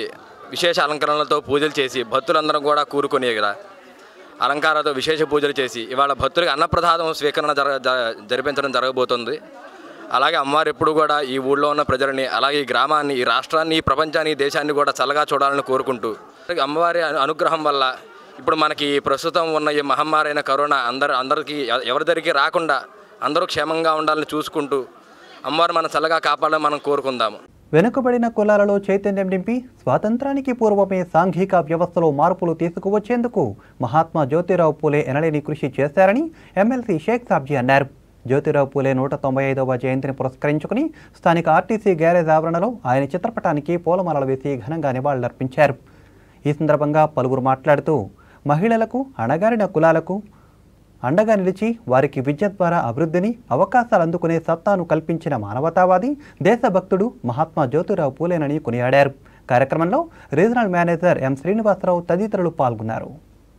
విశేష అలంకరణలతో పూజలు చేసి భక్తులందరం కూడా కూరుకొని ఇక్కడ అలంకారాలతో విశేష పూజలు చేసి ఇవాళ భక్తులకు అన్నప్రసాదం స్వీకరణ జర జరిపించడం జరగబోతుంది. అలాగే అమ్మవారు ఎప్పుడు కూడా ఈ ఊళ్ళో ఉన్న ప్రజలని, అలాగే ఈ గ్రామాన్ని, ఈ రాష్ట్రాన్ని, ఈ ప్రపంచాన్ని, ఈ దేశాన్ని కూడా చల్లగా చూడాలని కోరుకుంటూ అమ్మవారి అనుగ్రహం వల్ల ఇప్పుడు మనకి ప్రస్తుతం ఉన్న ఈ మహమ్మారి అయిన కరోనా అందరు అందరికీ ఎవరి దగ్గరికి రాకుండా అందరూ క్షేమంగా ఉండాలని చూసుకుంటూ అమ్మవారు మన చల్లగా కాపాడాలని మనం కోరుకుందాము. వెనుకబడిన కులాలలో చైతన్యం నింపి స్వాతంత్రానికి పూర్వమే సాంఘిక వ్యవస్థలో మార్పులు తీసుకువచ్చేందుకు మహాత్మా జ్యోతిరావు పూలే ఎనలేని కృషి చేశారని ఎమ్మెల్సీ షేక్ సాబ్జీ అన్నారు. జ్యోతిరావు పూలే నూట తొంభై ఐదవ జయంతిని పురస్కరించుకుని స్థానిక ఆర్టీసీ గ్యారేజ్ ఆవరణలో ఆయన చిత్రపటానికి పూలమాలలు వేసి ఘనంగా నివాళులర్పించారు. ఈ సందర్భంగా పలువురు మాట్లాడుతూ మహిళలకు, అణగారిన కులాలకు అండగా నిలిచి వారికి విద్య ద్వారా అభివృద్ధిని, అవకాశాలు అందుకునే సత్తాను కల్పించిన మానవతావాది, దేశభక్తుడు మహాత్మా జ్యోతిరావు పూలేనని కొనియాడారు. కార్యక్రమంలో రీజనల్ మేనేజర్ ఎం శ్రీనివాసరావు తదితరులు పాల్గొన్నారు.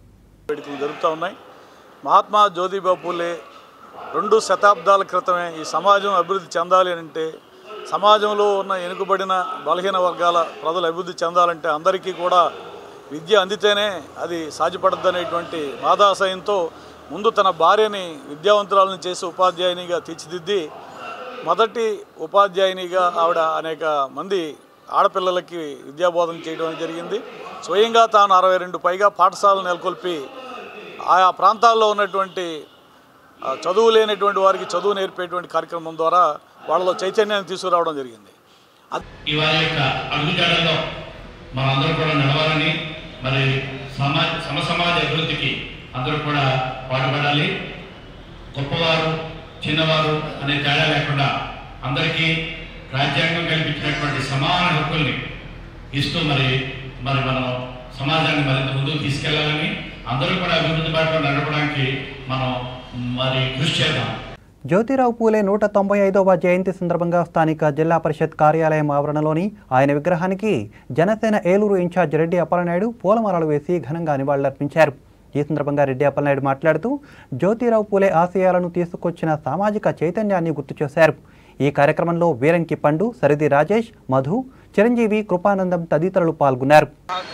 జరుగుతూ ఉన్నాయి. మహాత్మా జ్యోతిరావు పూలే రెండు శతాబ్దాల క్రితమే ఈ సమాజం అభివృద్ధి చెందాలి అంటే, సమాజంలో ఉన్న వెనుకబడిన బలహీన వర్గాల ప్రజలు అభివృద్ధి చెందాలంటే అందరికీ కూడా విద్య అందితేనే అది సాధ్యపడద్దనేటువంటి బాధాశయంతో ముందు తన భార్యని విద్యావంతురాలను చేసి ఉపాధ్యాయునిగా తీర్చిదిద్ది మొదటి ఉపాధ్యాయునిగా ఆవిడ అనేక మంది ఆడపిల్లలకి విద్యాబోధన చేయడం జరిగింది. స్వయంగా తాను అరవై రెండు పైగా పాఠశాలలు నెలకొల్పి ఆయా ప్రాంతాల్లో ఉన్నటువంటి చదువు లేనటువంటి వారికి చదువు నేర్పేటువంటి కార్యక్రమం ద్వారా వాళ్ళలో చైతన్యాన్ని తీసుకురావడం జరిగింది. ఇవాళ యొక్క అడుగుజాడల్లో మనందరూ కూడా నడవాలని, మరి సమాజ సమసమాజ అభివృద్ధికి అందరూ కూడా పాటుపడాలి. గొప్పవారు, చిన్నవారు అనే తేడా లేకుండా అందరికీ రాజ్యాంగం కల్పించినటువంటి సమాన హక్కుల్ని ఇస్తూ మరి మరి మనం సమాజాన్ని మరింత ముందుకు తీసుకెళ్లాలని, అందరూ కూడా అభివృద్ధి బాటలో నడపడానికి మనం మరి కృషి చేద్దాం. జ్యోతిరావు పూలే నూట తొంభై ఐదవ జయంతి సందర్భంగా స్థానిక జిల్లా పరిషత్ కార్యాలయం ఆవరణలోని ఆయన విగ్రహానికి జనసేన ఏలూరు ఇన్ఛార్జ్ రెడ్డి అప్పలనాయుడు పూలమాలలు వేసి ఘనంగా నివాళులర్పించారు. ఈ సందర్భంగా రెడ్డి అప్పలనాయుడు మాట్లాడుతూ జ్యోతిరావు పూలే ఆశయాలను తీసుకొచ్చిన సామాజిక చైతన్యాన్ని గుర్తు చేశారు. ఈ కార్యక్రమంలో వీరంకి పండు, సరిది రాజేష్, మధు, చిరంజీవి, కృపానందం తదితరులు పాల్గొన్నారు.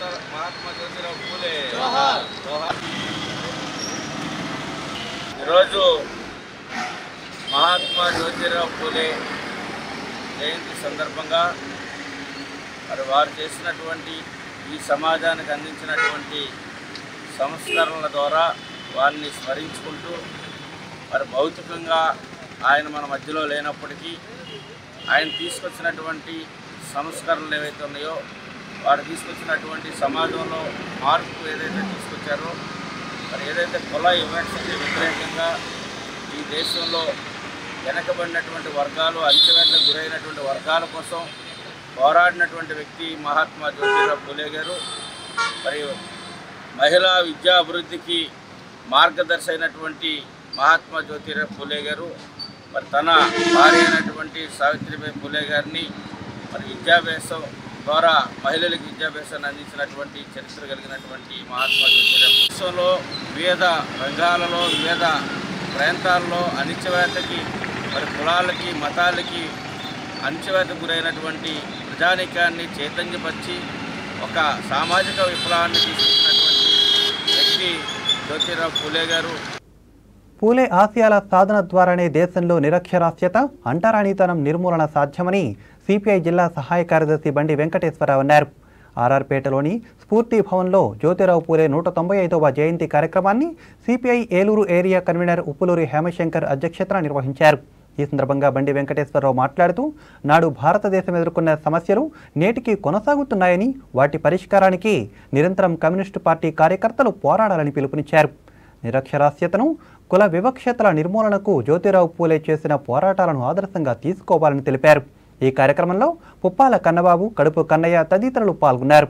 ఈరోజు మహాత్మా జ్యోతిరావు పూలే జయంతి సందర్భంగా మరి వారు చేసినటువంటి ఈ సమాజానికి అందించినటువంటి సంస్కరణల ద్వారా వారిని స్మరించుకుంటూ మరి భౌతికంగా ఆయన మన మధ్యలో లేనప్పటికీ ఆయన తీసుకొచ్చినటువంటి సంస్కరణలు ఏవైతే ఉన్నాయో, వారు తీసుకొచ్చినటువంటి సమాజంలో మార్పు ఏదైతే తీసుకొచ్చారో, మరి ఏదైతే కుల వివక్షకి వ్యతిరేకంగా ఈ దేశంలో వెనకబడినటువంటి వర్గాలు, అణచివేతకు గురైనటువంటి వర్గాల కోసం పోరాడినటువంటి వ్యక్తి మహాత్మా జ్యోతిరావు పూలే గారు. మరి మహిళా విద్యా అభివృద్ధికి మార్గదర్శి అయినటువంటి మహాత్మా జ్యోతిరావు పూలే గారు మరి తన భార్య అయినటువంటి సావిత్రిబాయి పూలే గారిని మరి విద్యాభ్యాసం ద్వారా మహిళలకు విద్యాభ్యాసాన్ని అందించినటువంటి చరిత్ర కలిగినటువంటి మహాత్మా జ్యోతిరావు దేశంలో వివిధ రంగాలలో, వివిధ ప్రాంతాల్లో అణచివేతకి, మరి కులాలకి, మతాలకి అణచివేతకు గురైనటువంటి ప్రజానీకాన్ని చైతన్యపరిచి ఒక సామాజిక విప్లవాన్ని తీసుకొచ్చినటువంటి వ్యక్తి జ్యోతిరావు పూలే గారు. పూలే ఆశయాల సాధన ద్వారానే దేశంలో నిరక్షరాస్యత, అంటరానితనం నిర్మూలన సాధ్యమని సిపిఐ జిల్లా సహాయ కార్యదర్శి బండి వెంకటేశ్వరరావు అన్నారు. ఆర్ఆర్పేటలోని స్ఫూర్తి భవన్లో జ్యోతిరావు పూలే నూట తొంభై ఐదవ జయంతి కార్యక్రమాన్ని CPI Eluru area convener Uppuluri Hemashankar అధ్యక్షతన నిర్వహించారు. ఈ సందర్భంగా బండి వెంకటేశ్వరరావు మాట్లాడుతూ నాడు భారతదేశం ఎదుర్కొన్న సమస్యలు నేటికి కొనసాగుతున్నాయని, వాటి పరిష్కారానికి నిరంతరం కమ్యూనిస్టు పార్టీ కార్యకర్తలు పోరాడాలని పిలుపునిచ్చారు. నిరక్షరాస్యతను, కుల వివక్షతల నిర్మూలనకు జ్యోతిరావు పూలే చేసిన పోరాటాలను ఆదర్శంగా తీసుకోవాలని తెలిపారు. ఈ కార్యక్రమంలో పుప్పాల కన్నబాబు, కడుపు కన్నయ్య తదితరులు పాల్గొన్నారు.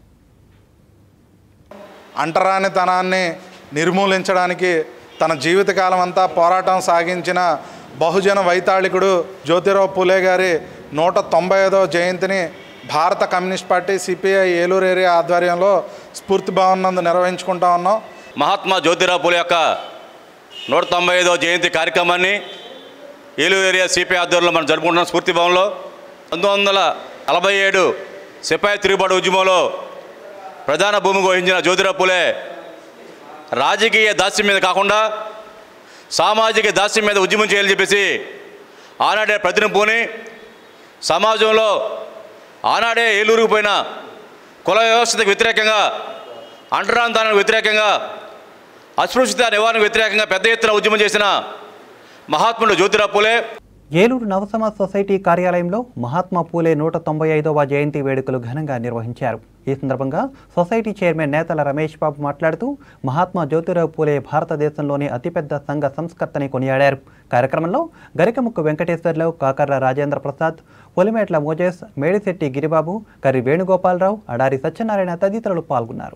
అంటరానితనాన్ని నిర్మూలించడానికి తన జీవితకాలం అంతా పోరాటం సాగించిన బహుజన వైతాళికుడు జ్యోతిరావు పూలే గారి నూట తొంభై ఐదవ జయంతిని భారత communist party CPI Eluru area ఆధ్వర్యంలో స్ఫూర్తి భవన్ నందు నిర్వహించుకుంటా ఉన్నాం. మహాత్మా జ్యోతిరావు పూలే యొక్క నూట తొంభై ఐదవ జయంతి కార్యక్రమాన్ని ఏలూరు ఏరియా సిపిఐ ఆధ్వర్యంలో మనం జరుపుకుంటున్నాం. స్ఫూర్తి భవన్లో పంతొమ్మిది వందల నలభై ఏడు సిపాయి తిరుగుబాటు ఉద్యమంలో ప్రధాన భూమికి వహించిన జ్యోతిరావు పూలే రాజకీయ దాస్యం మీద కాకుండా సామాజిక దాస్యం మీద ఉద్యమం చేయాలని చెప్పేసి ఆనాడే ప్రతినిపుని సమాజంలో ఆనాడే ఏలూరుకు పోయిన కుల వ్యవస్థకు వ్యతిరేకంగా అంటరాంతానికి వ్యతిరేకంగా అస్పృశ్యత నివారణకు వ్యతిరేకంగా పెద్ద ఎత్తున ఉద్యమం చేసిన మహాత్ముడు జ్యోతిరావు పూలే ఏలూరు నవసమాజ్ సొసైటీ కార్యాలయంలో మహాత్మా పూలే నూట తొంభై ఐదవ జయంతి వేడుకలు ఘనంగా నిర్వహించారు. ఈ సందర్భంగా సొసైటీ చైర్మన్ నేతల రమేష్ బాబు మాట్లాడుతూ మహాత్మా జ్యోతిరావు పూలే భారతదేశంలోని అతిపెద్ద సంఘ సంస్కర్తని కొనియాడారు. కార్యక్రమంలో గరికముక్కు వెంకటేశ్వర్రావు, కాకర్ల రాజేంద్ర ప్రసాద్, పొలిమేట్ల మోజేస్, మేడిశెట్టి గిరిబాబు, కర్రి వేణుగోపాలరావు, అడారి సత్యనారాయణ తదితరులు పాల్గొన్నారు.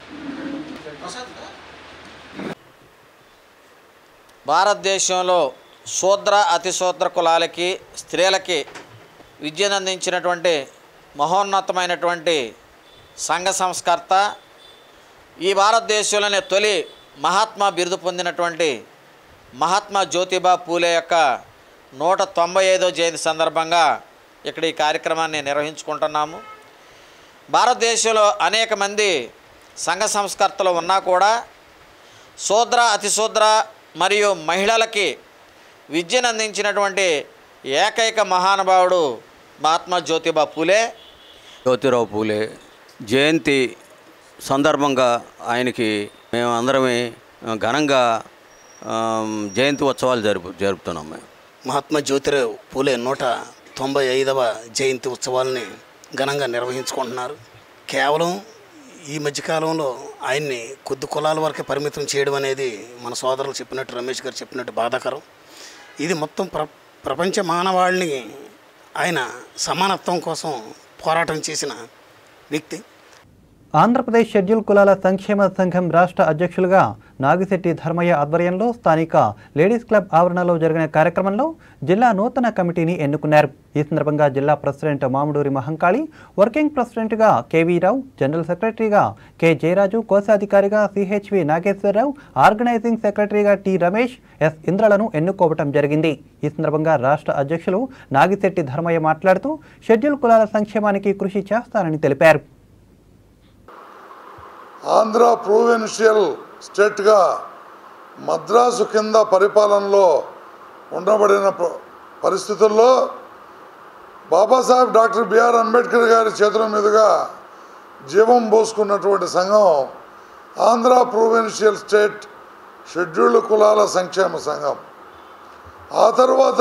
భారతదేశంలో శూద్ర అతిశూద్ర కులాలకి స్త్రీలకి విద్యను అందించినటువంటి మహోన్నతమైనటువంటి సంఘ సంస్కర్త, ఈ భారతదేశంలోనే తొలి మహాత్మా బిరుదు పొందినటువంటి మహాత్మా జ్యోతిబా పూలే యొక్క నూట తొంభై ఐదో జయంతి సందర్భంగా ఇక్కడ ఈ కార్యక్రమాన్ని నిర్వహించుకుంటున్నాము. భారతదేశంలో అనేక మంది సంఘ సంస్కర్తలు ఉన్నా కూడా శూద్ర అతిశూద్ర మరియు మహిళలకి విద్యను అందించినటువంటి ఏకైక మహానుభావుడు మహాత్మా జ్యోతిబా పూలే. జ్యోతిరావు పూలే జయంతి సందర్భంగా ఆయనకి మేము అందరమే ఘనంగా జయంతి ఉత్సవాలు జరుపు జరుపుతున్నాం మేము. మహాత్మా జ్యోతిరావు పూలే నూట తొంభై ఐదవ జయంతి ఉత్సవాలని ఘనంగా నిర్వహించుకుంటున్నారు. కేవలం ఈ మధ్యకాలంలో ఆయన్ని కొద్ది కులాల వరకే పరిమితం చేయడం అనేది మన సోదరులు చెప్పినట్టు, రమేష్ గారు చెప్పినట్టు బాధాకరం. ఇది మొత్తం ప్ర ప్రపంచ మానవాళిని ఆయన సమానత్వం కోసం పోరాటం చేసిన వ్యక్తి. ఆంధ్రప్రదేశ్ షెడ్యూల్ కులాల సంక్షేమ సంఘం రాష్ట్ర అధ్యక్షులుగా నాగిశెట్టి ధర్మయ్య ఆధ్వర్యంలో స్థానిక లేడీస్ క్లబ్ ఆవరణలో జరిగిన కార్యక్రమంలో జిల్లా నూతన కమిటీని ఎన్నుకున్నారు. ఈ సందర్భంగా జిల్లా ప్రెసిడెంట్ మామిడూరి మహంకాళి, వర్కింగ్ ప్రెసిడెంట్గా కేవీ రావు, జనరల్ సెక్రటరీగా కె జయరాజు, కోశాధికారిగా సిహెచ్వి నాగేశ్వరరావు, ఆర్గనైజింగ్ సెక్రటరీగా టి రమేష్, ఎస్ ఇంద్రలను ఎన్నుకోవటం జరిగింది. ఈ సందర్భంగా రాష్ట్ర అధ్యక్షులు నాగిశెట్టి ధర్మయ్య మాట్లాడుతూ షెడ్యూల్ కులాల సంక్షేమానికి కృషి చేస్తారని తెలిపారు. ఆంధ్ర ప్రొవిన్షియల్ స్టేట్గా మద్రాసు కింద పరిపాలనలో ఉండబడిన పరిస్థితుల్లో బాబాసాహెబ్ డాక్టర్ బిఆర్ అంబేద్కర్ గారి చేతుల మీదుగా జీవం పోసుకున్నటువంటి సంఘం ఆంధ్ర ప్రొవిన్షియల్ స్టేట్ షెడ్యూల్డ్ కులాల సంక్షేమ సంఘం. ఆ తర్వాత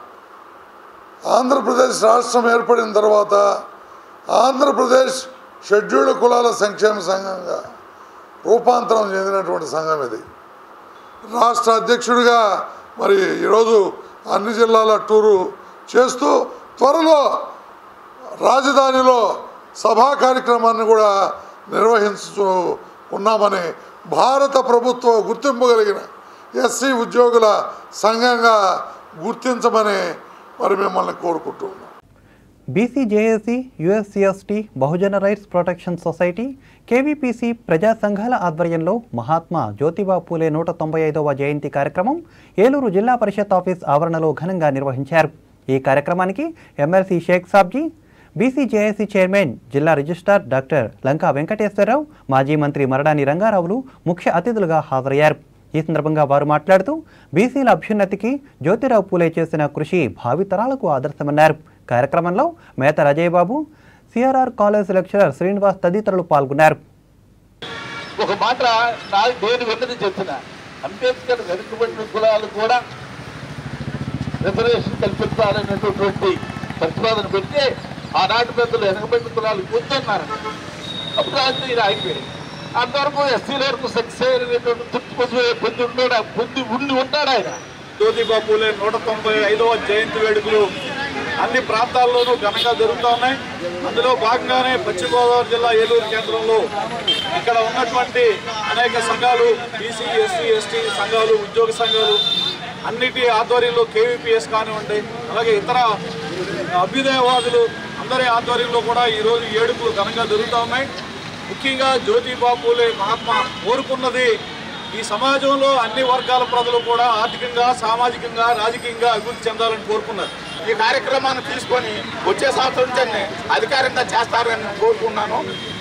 ఆంధ్రప్రదేశ్ రాష్ట్రం ఏర్పడిన తర్వాత ఆంధ్రప్రదేశ్ షెడ్యూల్డ్ కులాల సంక్షేమ సంఘంగా రూపాంతరం చెందినటువంటి సంఘం ఇది. రాష్ట్ర అధ్యక్షుడిగా మరి ఈరోజు అన్ని జిల్లాల టూరు చేస్తూ త్వరలో రాజధానిలో సభా కార్యక్రమాన్ని కూడా నిర్వహించు ఉన్నామని భారత ప్రభుత్వం గుర్తింపు కలిగిన ఎస్సీ ఉద్యోగుల సంఘంగా గుర్తించమని మరి మిమ్మల్ని కోరుకుంటున్నాం. BCJAC, USCST, Bahujan rights protection society, KVPC ప్రజా సంఘాల ఆధ్వర్యంలో మహాత్మా జ్యోతిబా పూలే నూట తొంభై ఐదవ జయంతి కార్యక్రమం ఏలూరు జిల్లా పరిషత్ ఆఫీస్ ఆవరణలో ఘనంగా నిర్వహించారు. ఈ కార్యక్రమానికి MLC Sheikh Sabji, BCJAC chairman, జిల్లా రిజిస్ట్రార్ డాక్టర్ లంకా వెంకటేశ్వరరావు, మాజీ మంత్రి మరడాని రంగారావులు ముఖ్య అతిథులుగా హాజరయ్యారు. ఈ సందర్భంగా వారు మాట్లాడుతూ బీసీల అభ్యున్నతికి జ్యోతిరావు పూలే చేసిన కృషి భావితరాలకు ఆదర్శమన్నారు. కార్యక్రమంలో Metha Rajay Babu, CRR college lecturer Srinivas తదితరులు పాల్గొన్నారు. ఒక మాట నేను విన్నది చెప్తున్నా, అంబేద్కర్ వెనుకబడిన కులాలు కూడా రిజర్వేషన్ కల్పించాలనేటటువంటి ప్రతిపాదన పెడితే ఆనాటి పెద్దలు వెనుకబడిన కులాలు కూర్చున్నారు. అప్పుడు రాజు ఆగిపోయాయి. అంతవరకు ఎస్సీల వరకు సక్సెస్ తృప్తి పొంది ఉన్నాడు పొంది ఉండి ఉంటాడు ఆయన. జ్యోతిబా పూలే నూట తొంభై ఐదవ జయంతి వేడుకలు అన్ని ప్రాంతాల్లోనూ ఘనంగా జరుగుతూ ఉన్నాయి. అందులో భాగంగానే పశ్చిమ గోదావరి జిల్లా ఏలూరు కేంద్రంలో ఇక్కడ ఉన్నటువంటి అనేక సంఘాలు, బీసీ, ఎస్సీ, ఎస్టీ సంఘాలు, ఉద్యోగ సంఘాలు అన్నిటి ఆధ్వర్యంలో కేవీపీఎస్ కానివ్వండి, అలాగే ఇతర అభ్యుదయవాదులు అందరి ఆధ్వర్యంలో కూడా ఈరోజు ఏడుపులు ఘనంగా జరుగుతూ ఉన్నాయి. ముఖ్యంగా జ్యోతిబా పూలే మహాత్మా కోరుకున్నది ఈ సమాజంలో అన్ని వర్గాల ప్రజలు కూడా ఆర్థికంగా, సామాజికంగా, రాజకీయంగా అభివృద్ధి చెందాలని కోరుకున్నారు. ఈ కార్యక్రమాన్ని తీసుకొని వచ్చే సంవత్సరం నుంచి అధికారంగా చేస్తారని కోరుకున్నాను.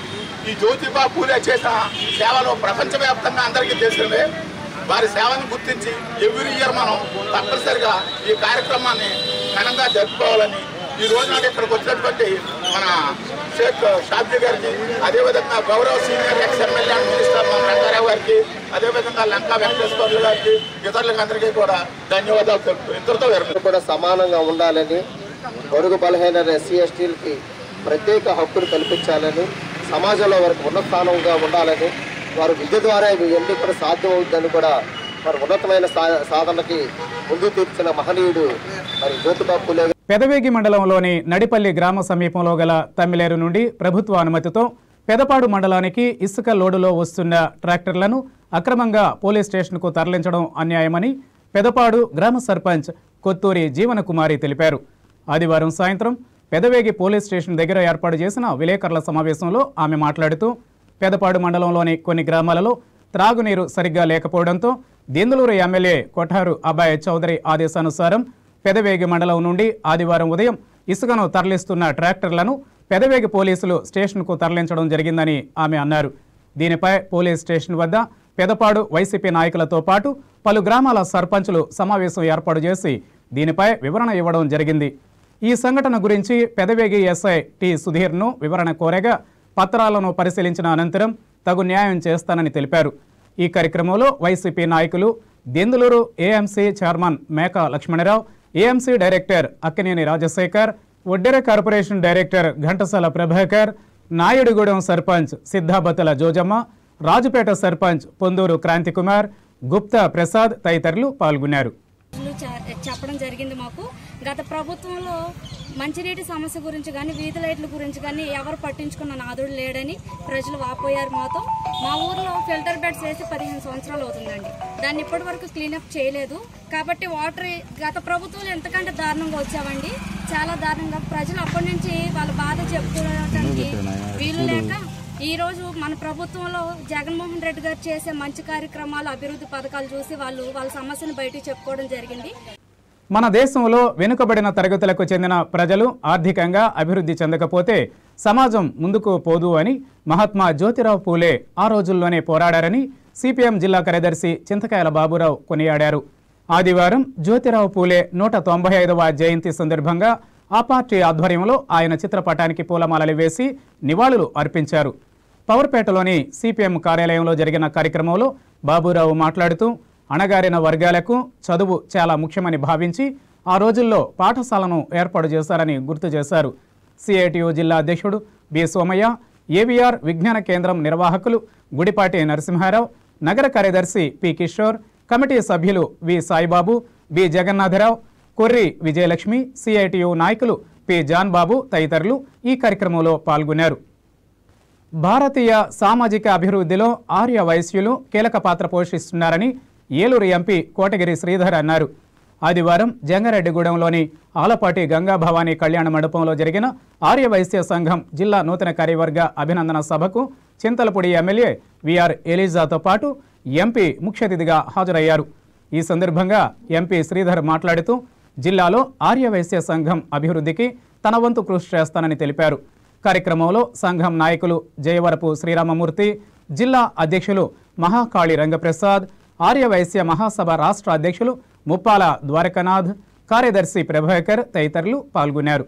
ఈ జ్యోతిబా పూలే చేసిన సేవలు ప్రపంచవ్యాప్తంగా అందరికీ తెలిసినవే. వారి సేవను గుర్తించి ఎవ్రీ ఇయర్ మనం తప్పనిసరిగా ఈ కార్యక్రమాన్ని ఘనంగా జరుపుకోవాలని ఈ రోజు నాడు ఇక్కడికి వచ్చినటువంటి మన షేక్ షాబ్జీ గారికి, అదేవిధంగా గౌరవ senior ex MLA and minister మన రంగారావు గారికి, అదేవిధంగా లంకా వెంకటేశ్వర్లు గారికి, ఇతరులకు అందరికీ కూడా ధన్యవాదాలు తెలుపుతూ ఇంతటితో విరమిస్తున్నాను. కూడా సమానంగా ఉండాలని, బడుగు బలహీన ఎస్సీ ఎస్టీలకి ప్రత్యేక హక్కులు కల్పించాలని, సమాజంలో వారికి ఉన్నత స్థానంగా ఉండాలని, వారు విద్య ద్వారా ఇవన్నీ కూడా సాధ్యం అవుతుందని కూడా వారు ఉన్నతమైన సాధనకి ముందు తీర్చిన మహనీయుడు మరి జ్యోతిబా పూలే. పెదవేగి మండలంలోని నడిపల్లి గ్రామ సమీపంలో గల తమ్మిలేరు నుండి ప్రభుత్వ అనుమతితో పెదపాడు మండలానికి ఇసుక లోడులో వస్తున్న ట్రాక్టర్లను అక్రమంగా పోలీస్ స్టేషన్కు తరలించడం అన్యాయమని పెదపాడు గ్రామ సర్పంచ్ కొత్తూరి జీవనకుమారి తెలిపారు. ఆదివారం సాయంత్రం పెదవేగి పోలీస్ స్టేషన్ దగ్గర ఏర్పాటు చేసిన విలేకరుల సమావేశంలో ఆమె మాట్లాడుతూ పెదపాడు మండలంలోని కొన్ని గ్రామాలలో త్రాగునీరు సరిగ్గా లేకపోవడంతో దెందులూరు ఎమ్మెల్యే కొఠారు అబ్బాయి చౌదరి ఆదేశానుసారం పెదవేగి మండలం నుండి ఆదివారం ఉదయం ఇసుకను తరలిస్తున్న ట్రాక్టర్లను పెదవేగి పోలీసులు స్టేషన్కు తరలించడం జరిగిందని ఆమె అన్నారు. దీనిపై పోలీస్ స్టేషన్ వద్ద పెదపాడు వైసీపీ నాయకులతో పాటు పలు గ్రామాల సర్పంచులు సమావేశం ఏర్పాటు చేసి దీనిపై వివరణ ఇవ్వడం జరిగింది. ఈ సంఘటన గురించి పెదవేగి ఎస్ఐ టి సుధీర్ను వివరణ కోరగా పత్రాలను పరిశీలించిన అనంతరం తగు న్యాయం చేస్తానని తెలిపారు. ఈ కార్యక్రమంలో వైసీపీ నాయకులు, Denduluru AMC chairman Meka Lakshmanarao, AMC director Akkineni Rajasekhar, Oddera corporation director Ghantasala Prabhakar, Nayudugudem sarpanch Siddhabathula Jojamma, Rajupeta sarpanch Ponduru Kranthikumar, Gupta Prasad తదితరులు పాల్గొన్నారు. చెప్పడం జరిగింది. మాకు గత ప్రభుత్వంలో మంచినీటి సమస్య గురించి కానీ వీధి లైట్ల గురించి కానీ ఎవరు పట్టించుకున్న నాదుడు లేడని ప్రజలు వాపోయారు. మాతో మా ఊర్లో ఫిల్టర్ బెడ్స్ వేసి పదిహేను సంవత్సరాలు అవుతుందండి. దాన్ని ఇప్పటి వరకు క్లీనప్ చేయలేదు. కాబట్టి వాటర్ గత ప్రభుత్వంలో ఎంతకంటే దారుణంగా వచ్చామండి, చాలా దారుణంగా. ప్రజలు అప్పటి నుంచి వాళ్ళ బాధ చెప్పుకోవడానికి వీలు లేక ఈ రోజు మన ప్రభుత్వంలో జగన్మోహన్ రెడ్డి గారు చేసే మంచి కార్యక్రమాలు, అభివృద్ధి పథకాలు చూసి వాళ్ళు వాళ్ళ సమస్యను బయటకు చెప్పుకోవడం జరిగింది. మన దేశంలో వెనుకబడిన తరగతులకు చెందిన ప్రజలు ఆర్థికంగా అభివృద్ధి చెందకపోతే సమాజం ముందుకు పోదు అని మహాత్మా జ్యోతిరావు పూలే ఆ రోజుల్లోనే పోరాడారని సిపిఎం జిల్లా కార్యదర్శి చింతకాయల బాబురావు కొనియాడారు. ఆదివారం జ్యోతిరావు పూలే నూట తొంభై ఐదవ జయంతి సందర్భంగా ఆ పార్టీ ఆధ్వర్యంలో ఆయన చిత్రపటానికి పూలమాలలు వేసి నివాళులు అర్పించారు. పవర్పేటలోని సిపిఎం కార్యాలయంలో జరిగిన కార్యక్రమంలో బాబురావు మాట్లాడుతూ అణగారిన వర్గాలకు చదువు చాలా ముఖ్యమని భావించి ఆ రోజుల్లో పాఠశాలను ఏర్పాటు చేశారని గుర్తు చేశారు. సిఐటియు జిల్లా అధ్యక్షుడు బి సోమయ్య, ఏవిఆర్ విజ్ఞాన కేంద్రం నిర్వాహకులు గుడిపాటి నరసింహారావు, నగర కార్యదర్శి పి కిషోర్, కమిటీ సభ్యులు V Saibabu, B Jagannatharao, Korri Vijayalakshmi, CITU నాయకులు పి జాన్ బాబు తదితరులు ఈ కార్యక్రమంలో పాల్గొన్నారు. భారతీయ సామాజిక అభివృద్ధిలో ఆర్య వైశ్యులు కీలక పాత్ర పోషిస్తున్నారని ఏలూరు ఎంపీ కోటగిరి శ్రీధర్ అన్నారు. ఆదివారం జంగారెడ్డిగూడెంలోని ఆలపాటి గంగాభవాని కళ్యాణ మండపంలో జరిగిన ఆర్య వైశ్య సంఘం జిల్లా నూతన కార్యవర్గ అభినందన సభకు చింతలపూడి ఎమ్మెల్యే విఆర్ ఎలిజాతో పాటు ఎంపీ ముఖ్య అతిథిగా హాజరయ్యారు. ఈ సందర్భంగా ఎంపీ శ్రీధర్ మాట్లాడుతూ జిల్లాలో ఆర్య వైశ్య సంఘం అభివృద్ధికి తన వంతు కృషి చేస్తానని తెలిపారు. కార్యక్రమంలో సంఘం నాయకులు జయవరపు శ్రీరామమూర్తి, జిల్లా అధ్యక్షులు మహాకాళి రంగప్రసాద్, ఆర్యవైశ్య మహాసభ రాష్ట్ర అధ్యక్షులు ముప్పాల ద్వారకనాథ్, కార్యదర్శి ప్రభాకర్ తదితరులు పాల్గొన్నారు.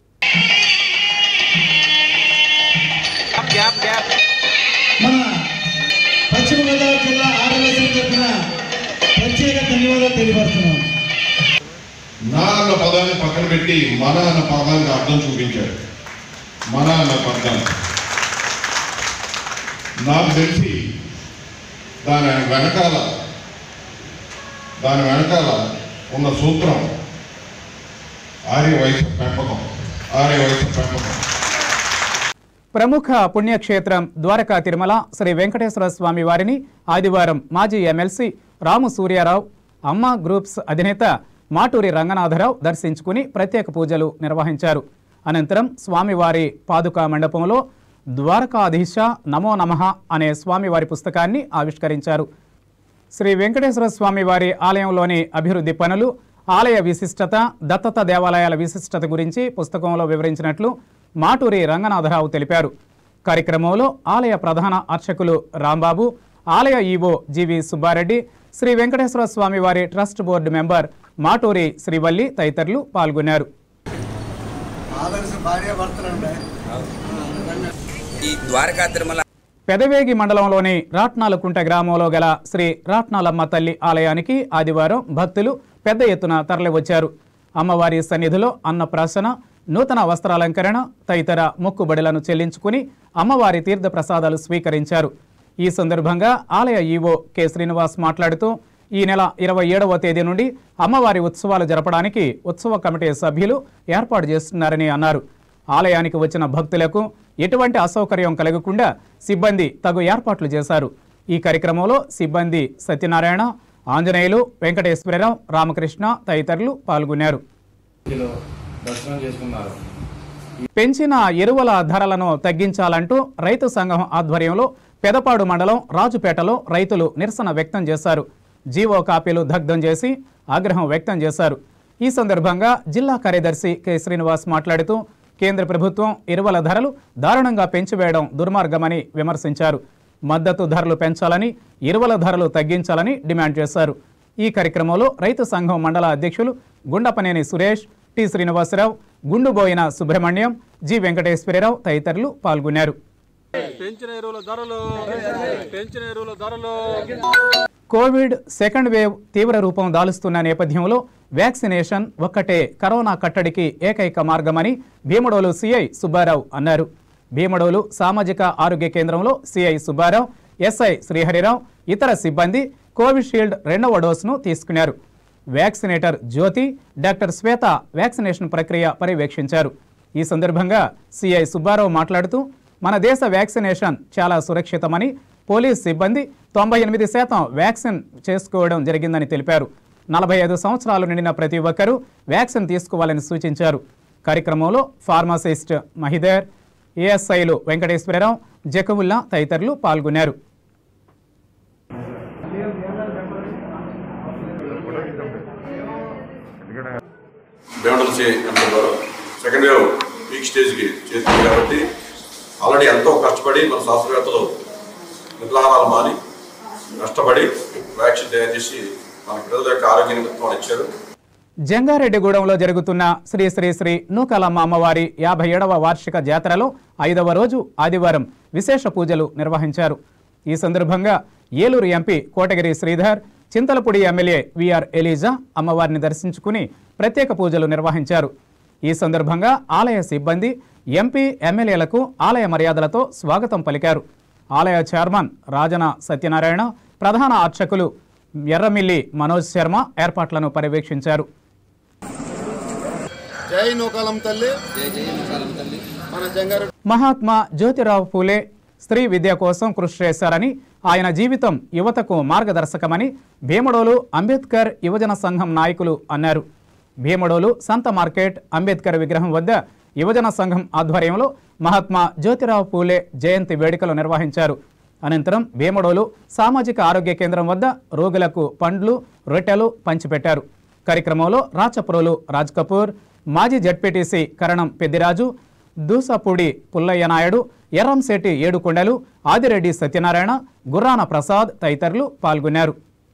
మన పశ్చిమ గోదావరి జిల్లా ఆర్యవైశ్య తరఫున ప్రత్యేక ధన్యవాదాలు తెలియపరుస్తున్నాం. నా అన్న పదాన్ని పక్కన పెట్టి మన అన్న పదానికి అర్థం చూపించాడు. మన అన్న పదాన్ని నాకు తెలిసి దాని వెనకాల దాని వెనకాల ఉన్న సూత్రం ఆర్య వైశ్య పెంపకం ఆర్య వైశ్య పెంపకం ప్రముఖ పుణ్యక్షేత్రం ద్వారకా తిరుమల శ్రీ వెంకటేశ్వర స్వామి వారిని ఆదివారం మాజీ ఎమ్మెల్సీ రాము సూర్యారావు, అమ్మ గ్రూప్స్ అధినేత మాటూరి రంగనాథరావు దర్శించుకుని ప్రత్యేక పూజలు నిర్వహించారు. అనంతరం స్వామివారి పాదుకా మండపంలో ద్వారకాధీశ నమో నమః అనే స్వామివారి పుస్తకాన్ని ఆవిష్కరించారు. శ్రీ వెంకటేశ్వర స్వామి వారి ఆలయంలోని అభివృద్ధి పనులు, ఆలయ విశిష్టత, దత్తత దేవాలయాల విశిష్టత గురించి పుస్తకంలో వివరించినట్లు మాటూరి రంగనాథరావు తెలిపారు. కార్యక్రమంలో ఆలయ ప్రధాన అర్చకులు రాంబాబు, ఆలయ ఈవో జీవి సుబ్బారెడ్డి, శ్రీ వెంకటేశ్వర స్వామి వారి trust board member Maturi Srivalli తదితరులు పాల్గొన్నారు. పెదవేగి మండలంలోని రాట్నాలకుంట గ్రామంలో గల శ్రీ రాట్నాలమ్మ తల్లి ఆలయానికి ఆదివారం భక్తులు పెద్ద ఎత్తున తరలివచ్చారు. అమ్మవారి సన్నిధిలో అన్నప్రాసన, నూతన వస్త్రాలంకరణ తదితర మొక్కుబడులను చెల్లించుకుని అమ్మవారి తీర్థ ప్రసాదాలు స్వీకరించారు. ఈ సందర్భంగా ఆలయ ఈవో కె శ్రీనివాస్ మాట్లాడుతూ ఈ నెల ఇరవై ఏడవ తేదీ నుండి అమ్మవారి ఉత్సవాలు జరపడానికి ఉత్సవ కమిటీ సభ్యులు ఏర్పాటు చేస్తున్నారని అన్నారు. ఆలయానికి వచ్చిన భక్తులకు ఎటువంటి అసౌకర్యం కలగకుండా సిబ్బంది తగు ఏర్పాట్లు చేశారు. ఈ కార్యక్రమంలో సిబ్బంది సత్యనారాయణ, ఆంజనేయులు, వెంకటేశ్వరరావు, రామకృష్ణ తదితరులు పాల్గొన్నారు. పెంచిన ఎరువుల ధరలను తగ్గించాలంటూ రైతు సంఘం ఆధ్వర్యంలో పెదపాడు మండలం రాజుపేటలో రైతులు నిరసన వ్యక్తం చేశారు. జీవో కాపీలు దగ్ధం చేసి ఆగ్రహం వ్యక్తం చేశారు. ఈ సందర్భంగా జిల్లా కార్యదర్శి కె శ్రీనివాస్ మాట్లాడుతూ కేంద్ర ప్రభుత్వం ఎరువుల ధరలు దారుణంగా పెంచివేయడం దుర్మార్గమని విమర్శించారు. మద్దతు ధరలు పెంచాలని, ఎరువుల ధరలు తగ్గించాలని డిమాండ్ చేశారు. ఈ కార్యక్రమంలో రైతు సంఘం మండల అధ్యక్షులు గుండపనేని సురేష్, టి శ్రీనివాసరావు, గుండుబోయిన సుబ్రహ్మణ్యం, జి వెంకటేశ్వరరావు తదితరులు పాల్గొన్నారు. కోవిడ్ సెకండ్ వేవ్ తీవ్ర రూపం దాలుస్తున్న నేపథ్యంలో వ్యాక్సినేషన్ ఒక్కటే కరోనా కట్టడికి ఏకైక మార్గమని భీమడోలు సిఐ సుబ్బారావు అన్నారు. భీమడోలు సామాజిక ఆరోగ్య కేంద్రంలో సిఐ సుబ్బారావు, ఎస్ఐ శ్రీహరిరావు, ఇతర సిబ్బంది కోవిషీల్డ్ రెండవ డోసును తీసుకున్నారు. Vaccinator Jyothi, doctor Swetha vaccination ప్రక్రియ పర్యవేక్షించారు. ఈ సందర్భంగా సిఐ సుబ్బారావు మాట్లాడుతూ మన దేశ వ్యాక్సినేషన్ చాలా సురక్షితమని, పోలీస్ సిబ్బంది తొంభై ఎనిమిది శాతం వ్యాక్సిన్ చేసుకోవడం జరిగిందని తెలిపారు. నలభై ఐదు సంవత్సరాలు నిండిన ప్రతి ఒక్కరూ వ్యాక్సిన్ తీసుకోవాలని సూచించారు. కార్యక్రమంలో ఫార్మసిస్ట్ మహిదర్, ఏఎస్ఐలు వెంకటేశ్వరరావు, జకవుల్లా తదితరులు పాల్గొన్నారు. సెకండ్ వేవ్ పీక్ స్టేజ్కి చేస్తుంది కాబట్టి ఆల్రెడీ ఎంతో కష్టపడి మన శాస్త్రవేత్తలు నిర్లాహాలు మాని కష్టపడి వ్యాక్సిన్ తయారు చేసి మన ప్రజల యొక్క ఆరోగ్య నిమిత్తం ఇచ్చారు. జంగారెడ్డిగూడెంలో జరుగుతున్న శ్రీ శ్రీ శ్రీ నూకాలమ్మ అమ్మవారి యాభై ఏడవ వార్షిక జాతరలో ఐదవ రోజు ఆదివారం విశేష పూజలు నిర్వహించారు. ఈ సందర్భంగా Eluru MP Kotagiri Sridhar, Chintalapudi MLA VR Eliza అమ్మవారిని దర్శించుకుని ప్రత్యేక పూజలు నిర్వహించారు. ఈ సందర్భంగా ఆలయ సిబ్బంది ఎంపీ ఎమ్మెల్యేలకు ఆలయ మర్యాదలతో స్వాగతం పలికారు. ఆలయ చైర్మన్ రాజన సత్యనారాయణ, ప్రధాన అర్చకులు ఎర్రమిల్లి మనోజ్ శర్మ ఏర్పాట్లను పర్యవేక్షించారు. మహాత్మా జ్యోతిరావు పూలే స్త్రీ విద్య కోసం కృషి చేశారని, ఆయన జీవితం యువతకు మార్గదర్శకమని భీమడోలు అంబేద్కర్ యువజన సంఘం నాయకులు అన్నారు. భీమడోలు సంత మార్కెట్ అంబేద్కర్ విగ్రహం వద్ద యువజన సంఘం ఆధ్వర్యంలో మహాత్మా జ్యోతిరావు పూలే జయంతి వేడుకలు నిర్వహించారు. అనంతరం భీమడోలు సామాజిక ఆరోగ్య కేంద్రం వద్ద రోగులకు పండ్లు, రొట్టెలు పంచిపెట్టారు. కార్యక్రమంలో రాచప్రోలు రాజ్ కపూర్, మాజీ జడ్పీటీసీ కరణం పెద్దిరాజు, దూసపూడి పుల్లయ్య నాయుడు, ఎర్రంశెట్టి ఏడుకొండలు, ఆదిరెడ్డి సత్యనారాయణ, గుర్రాన ప్రసాద్ తదితరులు పాల్గొన్నారు.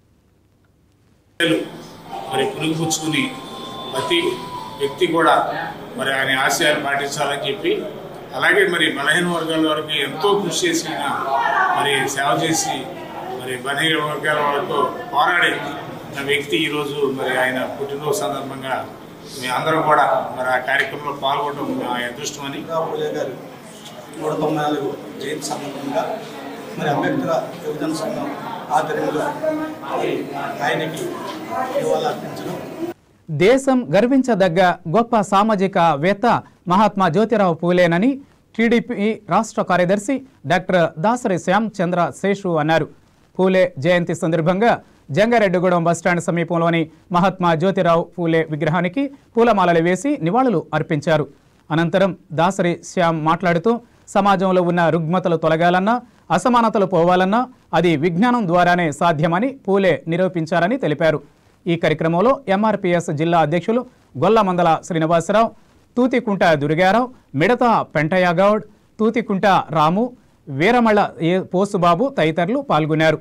మరి పురుగుపుచ్చుకుని ప్రతి వ్యక్తి కూడా మరి ఆయన ఆశయాలు పాటించాలని చెప్పి, అలాగే మరి బలహీన వర్గాల వరకు ఎంతో కృషి చేసి మరి సేవ చేసి మరి బలహీన వర్గాల వరకు పోరాడే వ్యక్తి ఈరోజు మరి ఆయన పుట్టినరోజు సందర్భంగా మీ అందరూ కూడా మరి ఆ కార్యక్రమంలో పాల్గొనడం మా అదృష్టమని. పూలే గారు నూట తొంభై నాలుగు జయంతి సందర్భంగా మరి అంబేద్కర్ యువజన సంఘం ఆధ్వర్యంలో ఆయనకి నివాళులు అర్పించడం. దేశం గర్వించదగ్గ గొప్ప సామాజికవేత్త మహాత్మా జ్యోతిరావు పూలేనని టీడీపీ రాష్ట్ర కార్యదర్శి డాక్టర్ దాసరి శ్యామ్ చంద్ర శేషు అన్నారు. పూలే జయంతి సందర్భంగా జంగారెడ్డిగూడెం బస్టాండ్ సమీపంలోని మహాత్మా జ్యోతిరావు పూలే విగ్రహానికి పూలమాలలు వేసి నివాళులు అర్పించారు. అనంతరం దాసరి శ్యామ్ మాట్లాడుతూ సమాజంలో ఉన్న రుగ్మతలు తొలగాలన్నా, అసమానతలు పోవాలన్నా అది విజ్ఞానం ద్వారానే సాధ్యమని పూలే నిరూపించారని తెలిపారు. ఈ కార్యక్రమంలో ఎంఆర్పీఎస్ జిల్లా అధ్యక్షులు గొల్లమందల శ్రీనివాసరావు, తూతికుంట దుర్గారావు, మిడత పెంటయ్య గౌడ్, తూతికుంట రాము, వీరమళ్ళ ఏ పోసుబాబు తదితరులు పాల్గొన్నారు.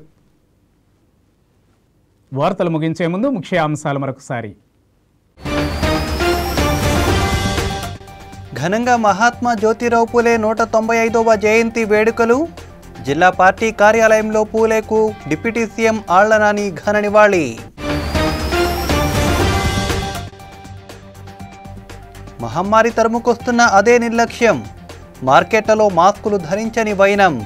వార్తలు ముగించే ముందు ముఖ్య అంశాలు మరొకసారి. ఘనంగా మహాత్మా జ్యోతిరావు పూలే నూట తొంభై ఐదవ జయంతి వేడుకలు. జిల్లా పార్టీ కార్యాలయంలో పూలేకు డిప్యూటీ సీఎం ఆళ్ల నాని ఘన నివాళి. మహమ్మారి తరుముకొస్తున్న అదే నిర్లక్ష్యం. మార్కెట్లలో మాస్కులు ధరించని వైనం.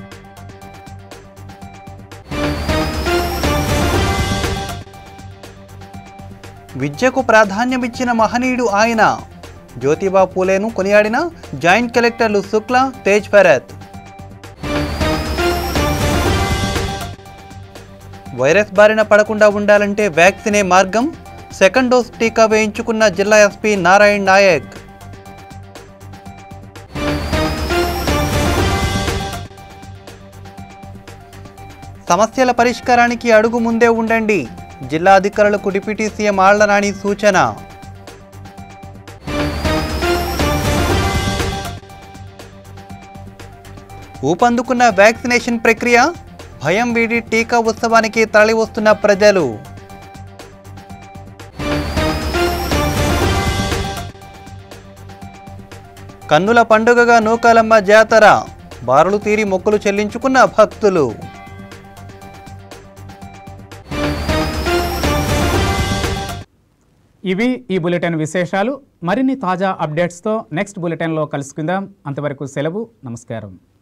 విద్యకు ప్రాధాన్యమిచ్చిన మహనీయుడు ఆయన. జ్యోతిబా పూలేను కొనియాడిన జాయింట్ కలెక్టర్లు శుక్లా, తేజ్ ఫెరత్. వైరస్ బారిన పడకుండా ఉండాలంటే వ్యాక్సినే మార్గం. సెకండ్ డోస్ టీకా వేయించుకున్న జిల్లా ఎస్పీ నారాయణ్ నాయక్. సమస్యల పరిష్కారానికి అడుగు ముందే ఉండండి. జిల్లా అధికారులకు డిప్యూటీ సీఎం ఆళ్ల నాని సూచన. ఊపందుకున్న వ్యాక్సినేషన్ ప్రక్రియ. భయం వీడి టీకా ఉత్సవానికి తరలివస్తున్న ప్రజలు. కన్నుల పండుగగా నూకాలమ్మ జాతర. బారులు తీరి మొక్కులు చెల్లించుకున్న భక్తులు. ఇవి ఈ బులెటిన్ విశేషాలు. మరిన్ని తాజా అప్డేట్స్తో నెక్స్ట్ బులెటిన్లో కలుసుకుందాం. అంతవరకు సెలవు. నమస్కారం.